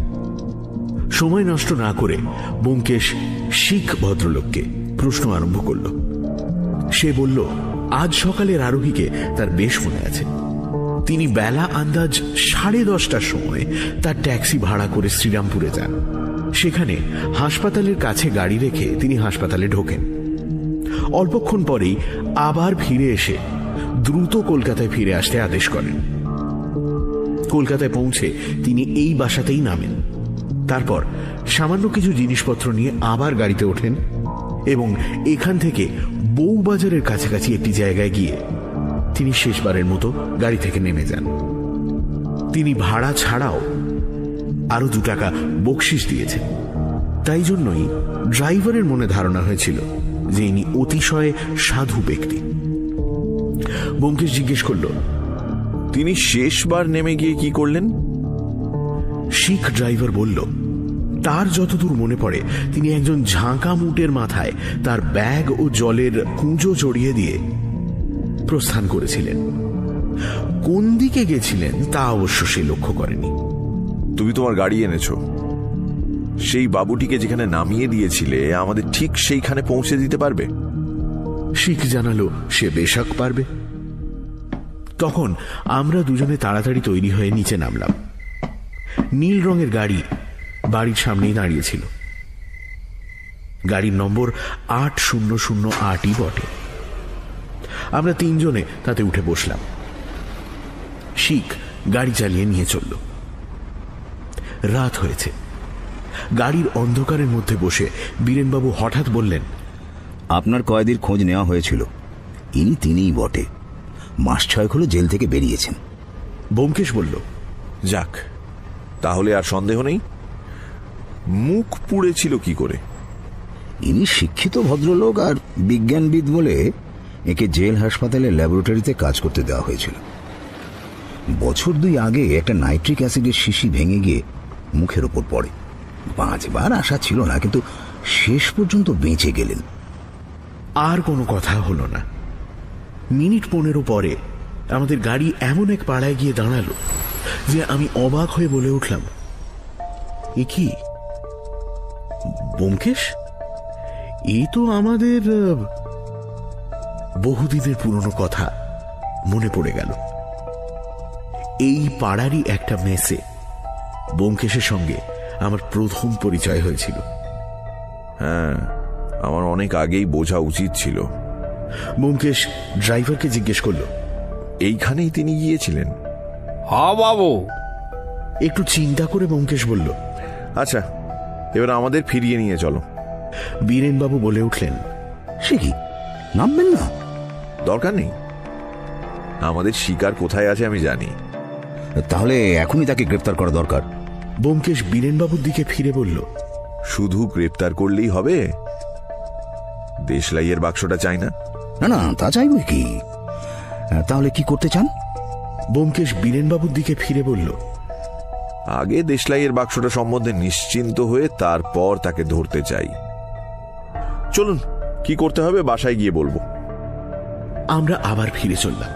সময় নষ্ট না করে ব্যোমকেশ শিখ ভদ্রলোককে প্রশ্ন আরম্ভ করল। সে বলল, আজ সকালের আরোহীকে তার বেশ মনে আছে। তিনি বেলা আন্দাজ 10:30টার সময় তার ট্যাক্সি ভাড়া করে শ্রীরামপুরে যান। সেখানে হাসপাতালের কাছে গাড়ি রেখে তিনি হাসপাতালে ঢোকেন। অল্পক্ষণ পরেই আবার ফিরে এসে দ্রুত কলকাতায় ফিরে আসতে আদেশ করেন। কলকাতায় পৌঁছে তিনি এই বাসাতেই নামেন। তারপর সামান্য কিছু জিনিসপত্র নিয়ে আবার গাড়িতে ওঠেন এবং এখান থেকে বউবাজারের কাছাকাছি একটি জায়গায় গিয়ে তিনি শেষবারের মতো গাড়ি থেকে নেমে যান। তিনি ভাড়া ছাড়াও আরো 2 টাকা বকশিশ দিয়েছেন। তাই জন্যই ড্রাইভারের মনে ধারণা হয়েছিল যে ইনি অতিশয় সাধু ব্যক্তি। ব্যোমকেশ জিজ্ঞেস করল, তিনি শেষবার নেমে গিয়ে কি করলেন? শিখ ড্রাইভার বলল, তার যতদূর মনে পড়ে তিনি একজন ঝাঁকা মুটের মাথায় তার ব্যাগ ও জলের কুঁজো জড়িয়ে দিয়ে প্রস্থান করেছিলেন। কোন দিকে গেছিলেন তা অবশ্য সে লক্ষ্য করেনি। তুমি তোমার গাড়ি এনেছো, সেই বাবুটিকে যেখানে নামিয়ে দিয়েছিলে আমাদের ঠিক সেইখানে পৌঁছে দিতে পারবে? শিখ জানালো সে বেশক পারবে। তখন আমরা দুজনে তাড়াতাড়ি তৈরি হয়ে নিচে নামলাম। নীল রঙের গাড়ি বাড়ির সামনেই দাঁড়িয়েছিল। গাড়ির নম্বর 8008ই বটে। আমরা 3 জনে তাতে উঠে বসলাম। শিখ গাড়ি চালিয়ে নিয়ে চলল। রাত হয়েছে। গাড়ির অন্ধকারের মধ্যে বসে বীরেনবাবু হঠাৎ বললেন, আপনার কয়েদির খোঁজ নেওয়া হয়েছিল, ইনি তিনিই বটে। মাস 6 হলো জেল থেকে বেরিয়েছেন। ব্যোমকেশ বলল, যাক, তাহলে আর সন্দেহ নেই। মুখ পুড়েছিল কি করে? ইনি শিক্ষিত ভদ্রলোক আর বিজ্ঞানবিদ বলে একে জেল হাসপাতালের ল্যাবরেটরিতে কাজ করতে দেওয়া হয়েছিল। বছর 2 আগে একটা নাইট্রিক অ্যাসিডের শিশি ভেঙে গিয়ে মুখের ওপর পড়ে। বাঁচবার আশা ছিল না, কিন্তু শেষ পর্যন্ত বেঁচে গেলেন। আর কোনো কথা হলো না। মিনিট 15 পরে আমাদের গাড়ি এমন এক পাড়ায় গিয়ে দাঁড়ালো যে আমি অবাক হয়ে বলে উঠলাম, এ কি ব্যোমকেশ? এই তো আমাদের বহুদিনের পুরনো কথা মনে পড়ে গেল। এই পাড়ারই একটা মেসে ব্যোমকেশের সঙ্গে আমার প্রথম পরিচয় হয়েছিল। হ্যাঁ, আমার অনেক আগেই বোঝা উচিত ছিল। ব্যোমকেশ ড্রাইভারকে জিজ্ঞেস করল, এইখানেই তিনি গিয়েছিলেন? হ্যাঁ বাবু। একটু চিন্তা করে ব্যোমকেশ বলল, আচ্ছা, এবার আমাদের ফিরিয়ে নিয়ে চলো। বীরেনবাবু বলে উঠলেন, সে কি, নামবেন না? দরকার নেই, আমাদের শিকার কোথায় আছে আমি জানি। তাহলে এখনই তাকে গ্রেফতার করা দরকার। ব্যোমকেশ বীরেনবাবুর দিকে ফিরে বলল, শুধু গ্রেপ্তার করলেই হবে? দেশলাইয়ের বাক্সটা চাই না? না না, তা চাইবই কি। তাহলে কি করতে চান? ব্যোমকেশ বীরেনবাবুর দিকে ফিরে বলল, আগে দেশলাইয়ের বাক্সটা সম্বন্ধে নিশ্চিন্ত হয়ে তারপর তাকে ধরতে চাই। চলুন, কি করতে হবে বাসায় গিয়ে বলবো। আমরা আবার ফিরে চললাম।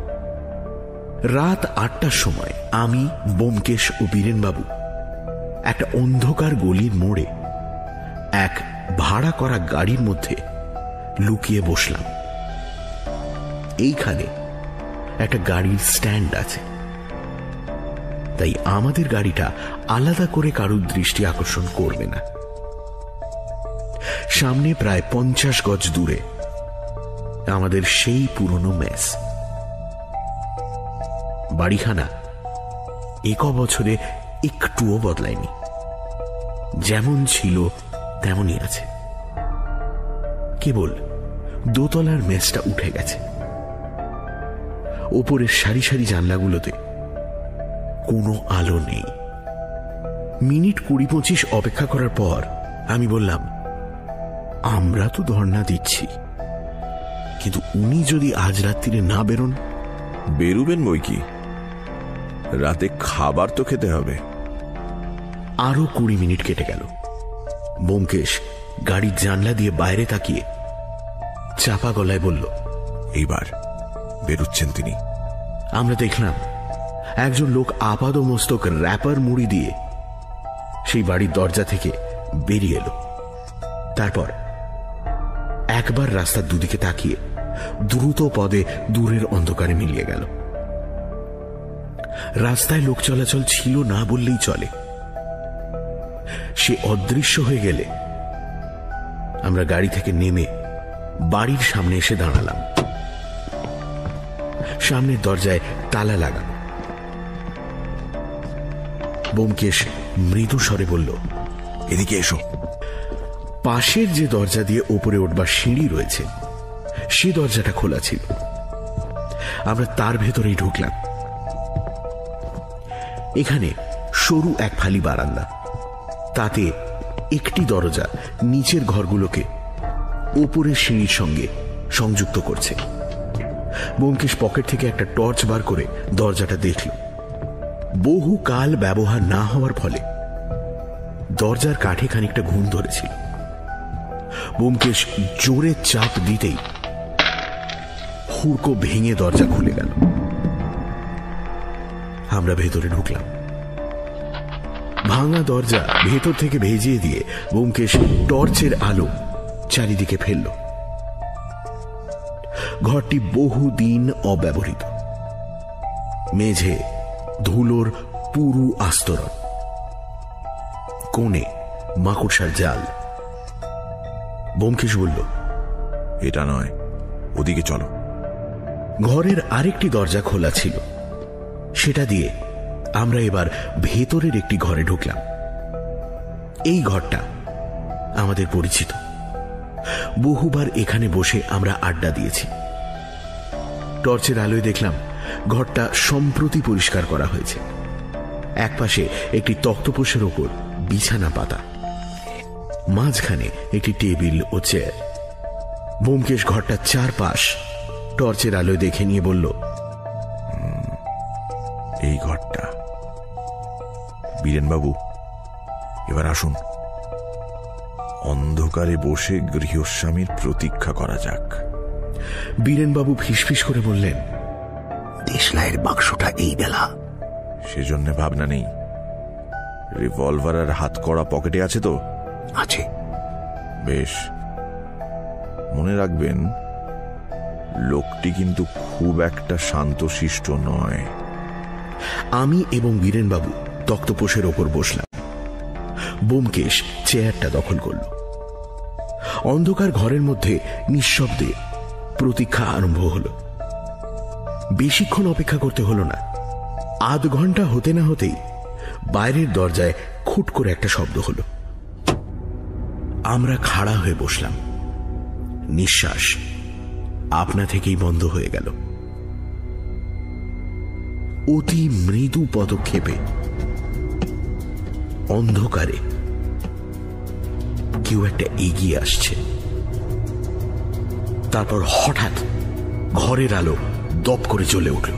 রাত 8টার সময় আমি, ব্যোমকেশ ও বীরেনবাবু একটা অন্ধকার গলির মোড়ে এক ভাড়া করা গাড়ির মধ্যে লুকিয়ে বসলাম। এইখানে একটা গাড়ির স্ট্যান্ড আছে, তাই আমাদের গাড়িটা আলাদা করে কারুর দৃষ্টি আকর্ষণ করবে না। সামনে প্রায় 50 গজ দূরে আমাদের সেই পুরনো মেস। বাড়িখানা 1 বছরে একটুও বদলায়নি, যেমন ছিল তেমনই আছে। কেবল দোতলার মেসটা উঠে গেছে। ওপরের সারি সারি জানলাগুলোতে কোনো আলো নেই। মিনিট 20-25 অপেক্ষা করার পর আমি বললাম, আমরা তো ধর্ণা দিচ্ছি, কিন্তু উনি যদি আজ রাত্রিরে না বেরোন? বেরুবেন বই কি, রাতে খাবার তো খেতে হবে। আরো 20 মিনিট কেটে গেল। ব্যোমকেশ গাড়ির জানলা দিয়ে বাইরে তাকিয়ে চাপা গলায় বলল, এইবার বেরুচ্ছেন তিনি। আমরা দেখলাম একজন লোক আপাদমস্তক র্যাপার মুড়ি দিয়ে সেই বাড়ির দরজা থেকে বেরিয়ে এলো। তারপর একবার রাস্তার দুদিকে তাকিয়ে দ্রুত পদে দূরের অন্ধকারে মিলিয়ে গেল। রাস্তায় লোক চলাচল ছিল না বললেই চলে। সে অদৃশ্য হয়ে গেলে আমরা গাড়ি থেকে নেমে বাড়ির সামনে এসে দাঁড়ালাম। সামনের দরজায় তালা লাগানো। ব্যোমকেশ মৃদু স্বরে বলল, এদিকে এসো। পাশের যে দরজা দিয়ে ওপরে উঠবার সিঁড়ি রয়েছে সে দরজাটা খোলা ছিল। আমরা তার ভেতরেই ঢুকলাম। এখানে সরু এক ফালি বারান্দা, তাতে একটি দরজা নিচের ঘরগুলোকে ওপরের সিঁড়ির সঙ্গে সংযুক্ত করছে। ব্যোমকেশ পকেট থেকে একটা টর্চ বার করে দরজাটা দেখল। বহু কাল ব্যবহার না হওয়ার ফলে দরজার কাঠে খানিকটা ঘুণ ধরেছিল। ব্যোমকেশ জোরে চাপ দিতেই হুড়কো ভেঙে দরজা খুলে গেল। আমরা ভেতরে ঢুকলাম। ভাঙা দরজা ভেতর থেকে ভেজিয়ে দিয়ে ব্যোমকেশ টর্চের আলো চারিদিকে ফেলল। ঘরটি বহুদিন অব্যবহৃত। মেঝে ধুলোর পুরু আস্তরণ, কোণে মাকড়সার জাল। ব্যোমকেশ বলল, এটা নয়, ওদিকে চলো। ঘরের আরেকটি দরজা খোলা ছিল। সেটা দিয়ে আমরা এবার ভেতরের একটি ঘরে ঢুকলাম। এই ঘরটা আমাদের পরিচিত। বহুবার এখানে বসে আমরা আড্ডা দিয়েছি। টর্চের আলোয় দেখলাম ঘরটা সম্প্রতি পরিষ্কার করা হয়েছে। একপাশে একটি তক্তপোষের ওপর বিছানা পাতা, মাঝখানে একটি টেবিল ও চেয়ার। ব্যোমকেশ ঘরটার চারপাশ টর্চের আলোয় দেখে নিয়ে বলল, এই ঘরটা। বীরেনবাবু, এবার আসুন, অন্ধকারে বসে গৃহস্বামীর প্রতীক্ষা করা যাক। বীরেনবাবু ফিসফিস করে বললেন, দেশলাইয়ের বাক্সটা এই বেলা? সেজন্য ভাবনা নেই। রিভলভার আর হাত করা পকেটে আছে তো? আছে। বেশ, মনে রাখবেন লোকটি কিন্তু খুব একটা শান্তশিষ্ট নয়। আমি এবং বীরেনবাবু তক্তপোষের ওপর বসলাম। ব্যোমকেশ চেয়ারটা দখল করল। অন্ধকার ঘরের মধ্যে নিঃশব্দে প্রতীক্ষা আরম্ভ হল। বেশিক্ষণ অপেক্ষা করতে হলো না। আধ ঘন্টা হতে না হতেই বাইরের দরজায় খুট করে একটা শব্দ হলো। আমরা খাড়া হয়ে বসলাম। নিঃশ্বাস আপনা থেকেই বন্ধ হয়ে গেল। অতি মৃদু পদক্ষেপে অন্ধকারে কেউ একটা এগিয়ে আসছে। তারপর হঠাৎ ঘরের আলো দপ করে জ্বলে উঠল।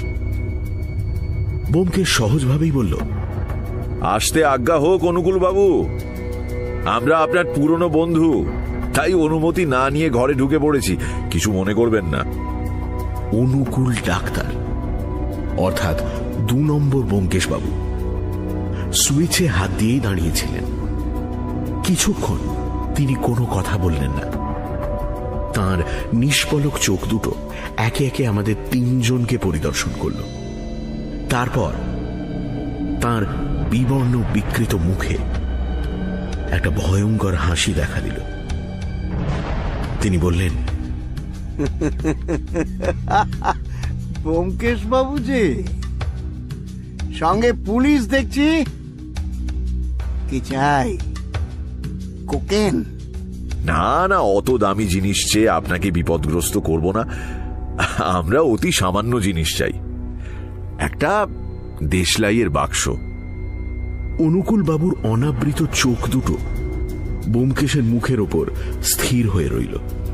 বোমকেশ সহজভাবেই বলল, আসতে আজ্ঞা হোক অনুকূল বাবু, আমরা আপনার পুরনো বন্ধু, তাই অনুমতি না নিয়ে ঘরে ঢুকে পড়েছি, কিছু মনে করবেন না। অনুকূল ডাক্তার অর্থাৎ 2 নম্বর বোমকেশ বাবু সুইচে হাত দিয়েই দাঁড়িয়েছিলেন। কিছুক্ষণ তিনি কোনো কথা বললেন না। তার নিষ্পলক চোখ দুটো একে একে আমাদের 3 জনকে পরিদর্শন করল। তারপর তার বিবর্ণ বিকৃত মুখে একটা ভয়ঙ্কর হাসি দেখা দিল। তিনি বললেন, ব্যোমকেশ বাবু যে সঙ্গে পুলিশ দেখছি, কি চাই? কোকেন? না না, অত দামি জিনিস চেয়ে আপনাকে বিপদগ্রস্ত করব না, আমরা অতি সামান্য জিনিস চাই, একটা দেশলাইয়ের বাক্স। অনুকূল বাবুর অনাবৃত চোখ দুটো ব্যোমকেশের মুখের ওপর স্থির হয়ে রইল।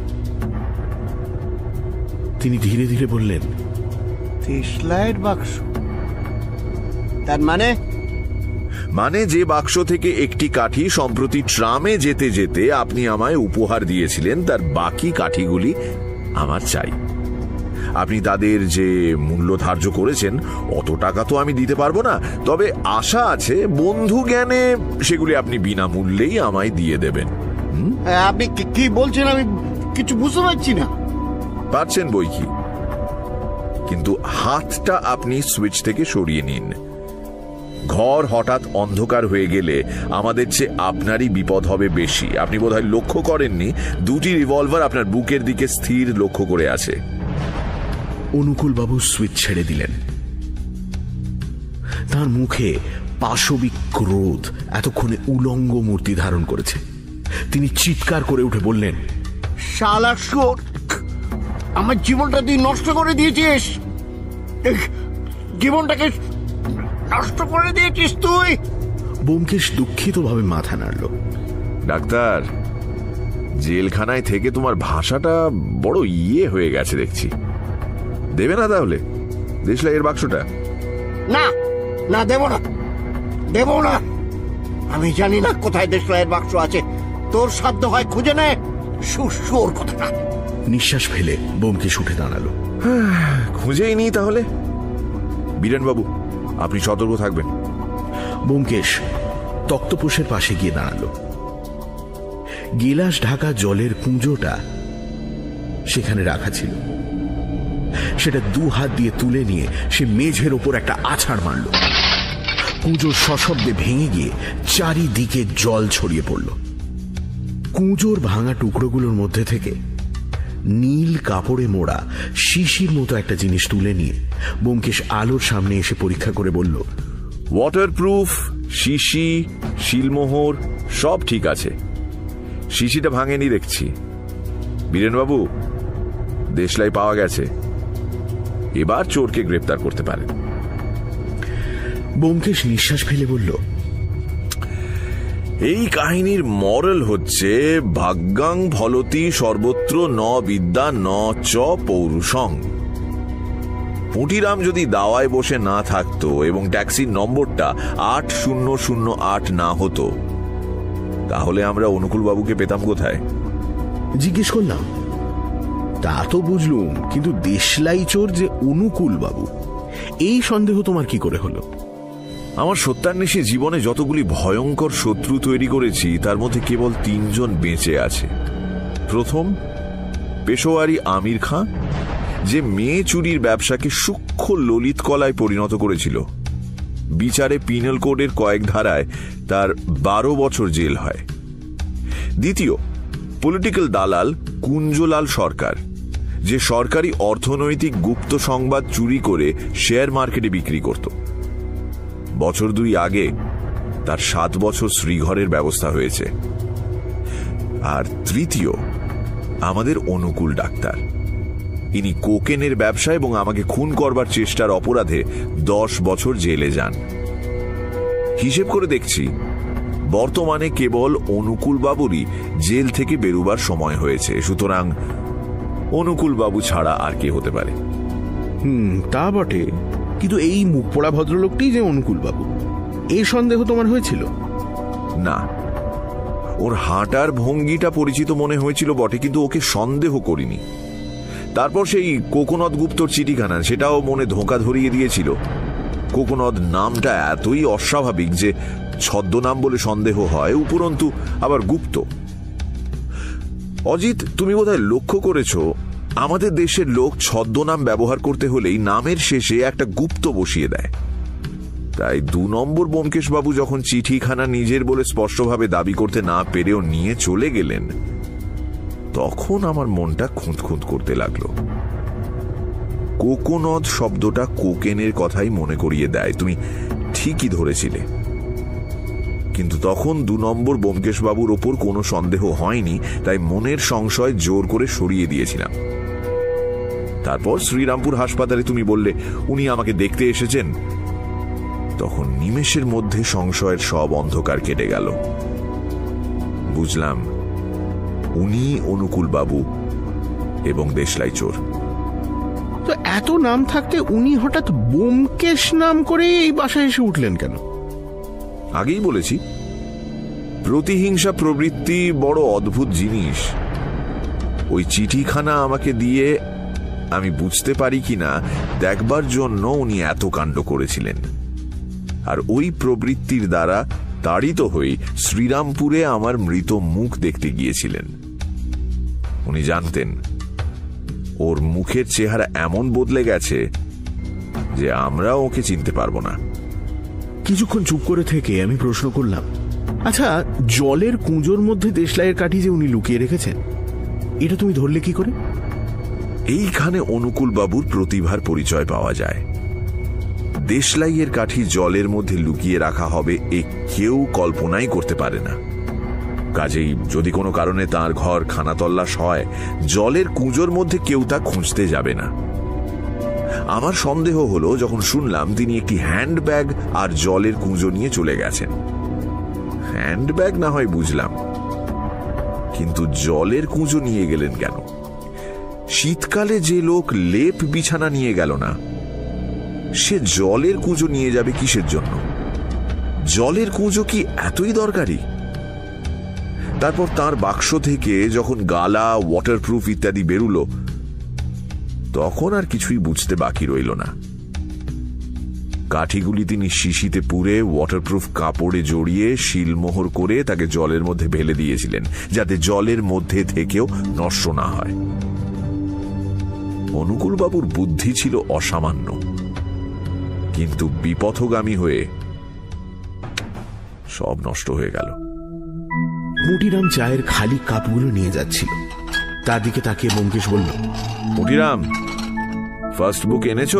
তিনি ধীরে ধীরে বললেন, দেশলাইয়ের বাক্স? তার মানে? মানে যে বাক্স থেকে একটি কাঠি সম্প্রতি ট্রামে যেতে যেতে আপনি আমায় উপহার দিয়েছিলেন, তার বাকি কাঠিগুলি আমার চাই। আপনি তাদের যে মূল্য ধার্য করেছেন অত টাকা তো আমি দিতে পারবো না, তবে আশা আছে বন্ধু জ্ঞানে সেগুলি আপনি বিনামূল্যেই আমায় দিয়ে দেবেন। আপনি কি বলছেন? আমি কিছু বুঝতে পারছি না। পারছেন বই কি, কিন্তু হাতটা আপনি সুইচ থেকে সরিয়ে নিন। ঘর হঠাৎ অন্ধকার হয়ে গেলে আমাদের চেয়ে আপনারই বিপদ হবে বেশি। আপনি বোধহয় লক্ষ্য করেননি, 2টি রিভলভার আপনার বুকের দিকে স্থির লক্ষ্য করে আছে। অনুকূল বাবু সুইচ ছেড়ে দিলেন। তার মুখে পাশবিক ক্রোধ এতক্ষণে উলঙ্গ মূর্তি ধারণ করেছে। তিনি চিৎকার করে উঠে বললেন, শালা শোর, আমার জীবনটা তুই নষ্ট করে দিয়েছিস, জীবনটাকে নষ্ট করে দিয়েছিস তুই। ব্যোমকেশ দুঃখিত ভাবে মাথা নাড়ল। ডাক্তার, জেলখানায় থেকে তোমার ভাষাটা বড় হয়ে গেছে দেখছি। দেবে না তাহলে দেশলাইয়ের বাক্সটা? না না, দেব না, দেব না। আমি জানি না কোথায় দেশলাইয়ের বাক্স আছে, তোর সাধ্য হয় খুঁজে নে। সুর কথাটা। নিঃশ্বাস ফেলে ব্যোমকেশ উঠে দাঁড়ালো। খুঁজেই নি তাহলে। বীরেনবাবু, আপনি সতর্ক থাকবেন। ব্যোমকেশ তক্তপোষের পাশে গিয়ে দাঁড়ালো। গিলাস ঢাকা জলের কুঁজোটা সেখানে রাখা ছিল। সেটা 2 হাত দিয়ে তুলে নিয়ে সে মেঝের ওপর একটা আছাড় মারল। কুঁজো সশব্দে ভেঙে গিয়ে চারিদিকে জল ছড়িয়ে পড়ল। কুঁজোর ভাঙা টুকরোগুলোর মধ্যে থেকে নীল কাপড়ে মোড়া শিশির মতো একটা জিনিস তুলে নিয়ে ব্যোমকেশ আলোর সামনে এসে পরীক্ষা করে বলল, ওয়াটারপ্রুফ, শিশি, শিলমোহর সব ঠিক আছে। শিশিটা ভাঙেনি দেখছি। বীরেনবাবু, দেশলাই পাওয়া গেছে, এবার চোরকে গ্রেপ্তার করতে পারেন। ব্যোমকেশ নিঃশ্বাস ফেলে বলল, এই কাহিনীর মরাল হচ্ছে, ভাগ্যাং ফলতি সর্বত্র ন বিদ্যা ন চ পৌরুষং। পুঁটিরাম যদি দাওয়ায় বসে না থাকতো এবং ট্যাক্সির নম্বরটা 8008 না হতো, তাহলে আমরা অনুকূল বাবুকে পেতাম কোথায়? জিজ্ঞেস করলাম, তা তো বুঝলুম, কিন্তু দেশলাই চোর যে অনুকূল বাবু, এই সন্দেহ তোমার কি করে হলো? আমার সত্যান্বেষী জীবনে যতগুলি ভয়ঙ্কর শত্রু তৈরি করেছি তার মধ্যে কেবল 3 জন বেঁচে আছে। প্রথম, পেশোয়ারি আমির খাঁ, যে মেয়ে চুরির ব্যবসাকে সূক্ষ্ম ললিত কলায় পরিণত করেছিল। বিচারে পিনাল কোডের কয়েক ধারায় তার 12 বছর জেল হয়। দ্বিতীয়, পলিটিক্যাল দালাল কুঞ্জলাল সরকার, যে সরকারি অর্থনৈতিক গুপ্ত সংবাদ চুরি করে শেয়ার মার্কেটে বিক্রি করত। বছর 2 আগে তার 7 বছর শ্রীঘরের ব্যবস্থা হয়েছে। আর তৃতীয়, আমাদের অনুকূল ডাক্তার, ইনি কোকেনের ব্যবসা এবং আমাকে খুন করবার চেষ্টার অপরাধে 10 বছর জেলে যান। হিসেব করে দেখছি বর্তমানে কেবল অনুকূল বাবুরই জেল থেকে বেরুবার সময় হয়েছে, সুতরাং অনুকূল বাবু ছাড়া আর কে হতে পারে? তা বটে, কিন্তু এই মুখ পোড়া ভদ্রলোকটি যে অনুকূল বাবু, এই সন্দেহ তোমার হয়েছিল? না, ওর হাঁটার ভঙ্গিটা পরিচিত মনে হয়েছিল বটে, কিন্তু ওকে সন্দেহ করিনি। তারপর সেই কোকোনদ গুপ্তর চিঠিখানা, সেটাও মনে ধোঁকা ধরিয়ে দিয়েছিল। কোকোনদ নামটা এতই অস্বাভাবিক যে ছদ্মনাম বলে সন্দেহ হয়, উপরন্তু আবার গুপ্ত। অজিত, তুমি বোধহয় লক্ষ্য করেছো আমাদের দেশের লোক ছদ্মনাম ব্যবহার করতে হলেই নামের শেষে একটা গুপ্ত বসিয়ে দেয়। তাই 2 নম্বর ব্যোমকেশ বাবু যখন চিঠিখানা নিজের বলে স্পষ্টভাবে দাবি করতে না পেরেও নিয়ে চলে গেলেন, তখন আমার মনটা খুঁতখুঁত করতে লাগলো। কোকোনদ শব্দটা কোকেনের কথাই মনে করিয়ে দেয়, তুমি ঠিকই ধরেছিলে। কিন্তু তখন 2 নম্বর ব্যোমকেশ বাবুর ওপর কোনো সন্দেহ হয়নি, তাই মনের সংশয় জোর করে সরিয়ে দিয়েছিলাম। তারপর শ্রীরামপুর হাসপাতালে তুমি বললে উনি আমাকে দেখতে এসেছেন, তখন নিমেষের মধ্যে সংশয়ের সব অন্ধকার কেটে গেল। বুঝলাম উনি অনুকূল বাবু এবং দেশলাই চোর। তো এত নাম থাকতে উনি হঠাৎ ব্যোমকেশ নাম করে এই বাসায় এসে উঠলেন কেন? আগেই বলেছি, প্রতিহিংসা প্রবৃত্তি বড় অদ্ভুত জিনিস। ওই চিঠিখানা আমাকে দিয়ে আমি বুঝতে পারি কিনা দেখবার জন্য উনি এত কাণ্ড করেছিলেন, আর ওই প্রবৃত্তির দ্বারা তাড়িত হয়ে শ্রীরামপুরে আমার মৃত মুখ দেখতে গিয়েছিলেন। উনি জানতেন ওর মুখের চেহারা এমন বদলে গেছে যে আমরা ওকে চিনতে পারবো না। কিছুক্ষণ চুপ করে থেকে আমি প্রশ্ন করলাম, আচ্ছা, জলের কুঁজোর মধ্যে দেশলাইয়ের কাঠি যে উনি লুকিয়ে রেখেছেন, এটা তুমি ধরলে কি করে? এইখানে অনুকূল বাবুর প্রতিভার পরিচয় পাওয়া যায়। দেশলাইয়ের কাঠি জলের মধ্যে লুকিয়ে রাখা হবে এ কেউ কল্পনাই করতে পারে না। কাজেই যদি কোনো কারণে তার ঘর খানাতল্লাশ হয়, জলের কুঁজোর মধ্যে কেউ তা খুঁজতে যাবে না। আমার সন্দেহ হলো যখন শুনলাম তিনি একটি হ্যান্ডব্যাগ আর জলের কুঁজো নিয়ে চলে গেছেন। হ্যান্ডব্যাগ না হয় বুঝলাম, কিন্তু জলের কুঁজো নিয়ে গেলেন কেন? শীতকালে যে লোক লেপ বিছানা নিয়ে গেল না, সে জলের কুঁজো নিয়ে যাবে কিসের জন্য? জলের কুঁজো কি এতই দরকারি? তারপর তার বাক্স থেকে যখন গালা, ওয়াটারপ্রুফ ইত্যাদি বেরুলো, তখন আর কিছুই বুঝতে বাকি রইল না। কাঠিগুলি তিনি শিশিতে পুরে ওয়াটারপ্রুফ কাপড়ে জড়িয়ে শিলমোহর করে তাকে জলের মধ্যে ফেলে দিয়েছিলেন, যাতে জলের মধ্যে থেকেও নষ্ট না হয়। অনুকূল বাবুর বুদ্ধি ছিল অসামান্য, কিন্তু বিপথগামী হয়ে সব নষ্ট হয়ে গেল। মুটিরাম চায়ের খালি কাপগুলো নিয়ে যাচ্ছিল, তার দিকে তাকিয়ে ব্যোমকেশ বলল, মুটিরাম, ফার্স্ট বুক এনেছো?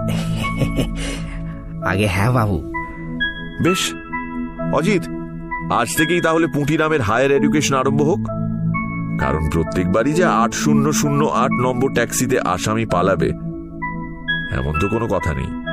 আগে হ্যাঁ বাবু। বেশ, অজিত, আজ থেকেই তাহলে পুঁটিরামের হায়ার এডুকেশন আরম্ভ হোক। কারণ প্রত্যেকবারই যে 8008 নম্বর ট্যাক্সিতে আসামি পালাবে এমন তো কোনো কথা নেই।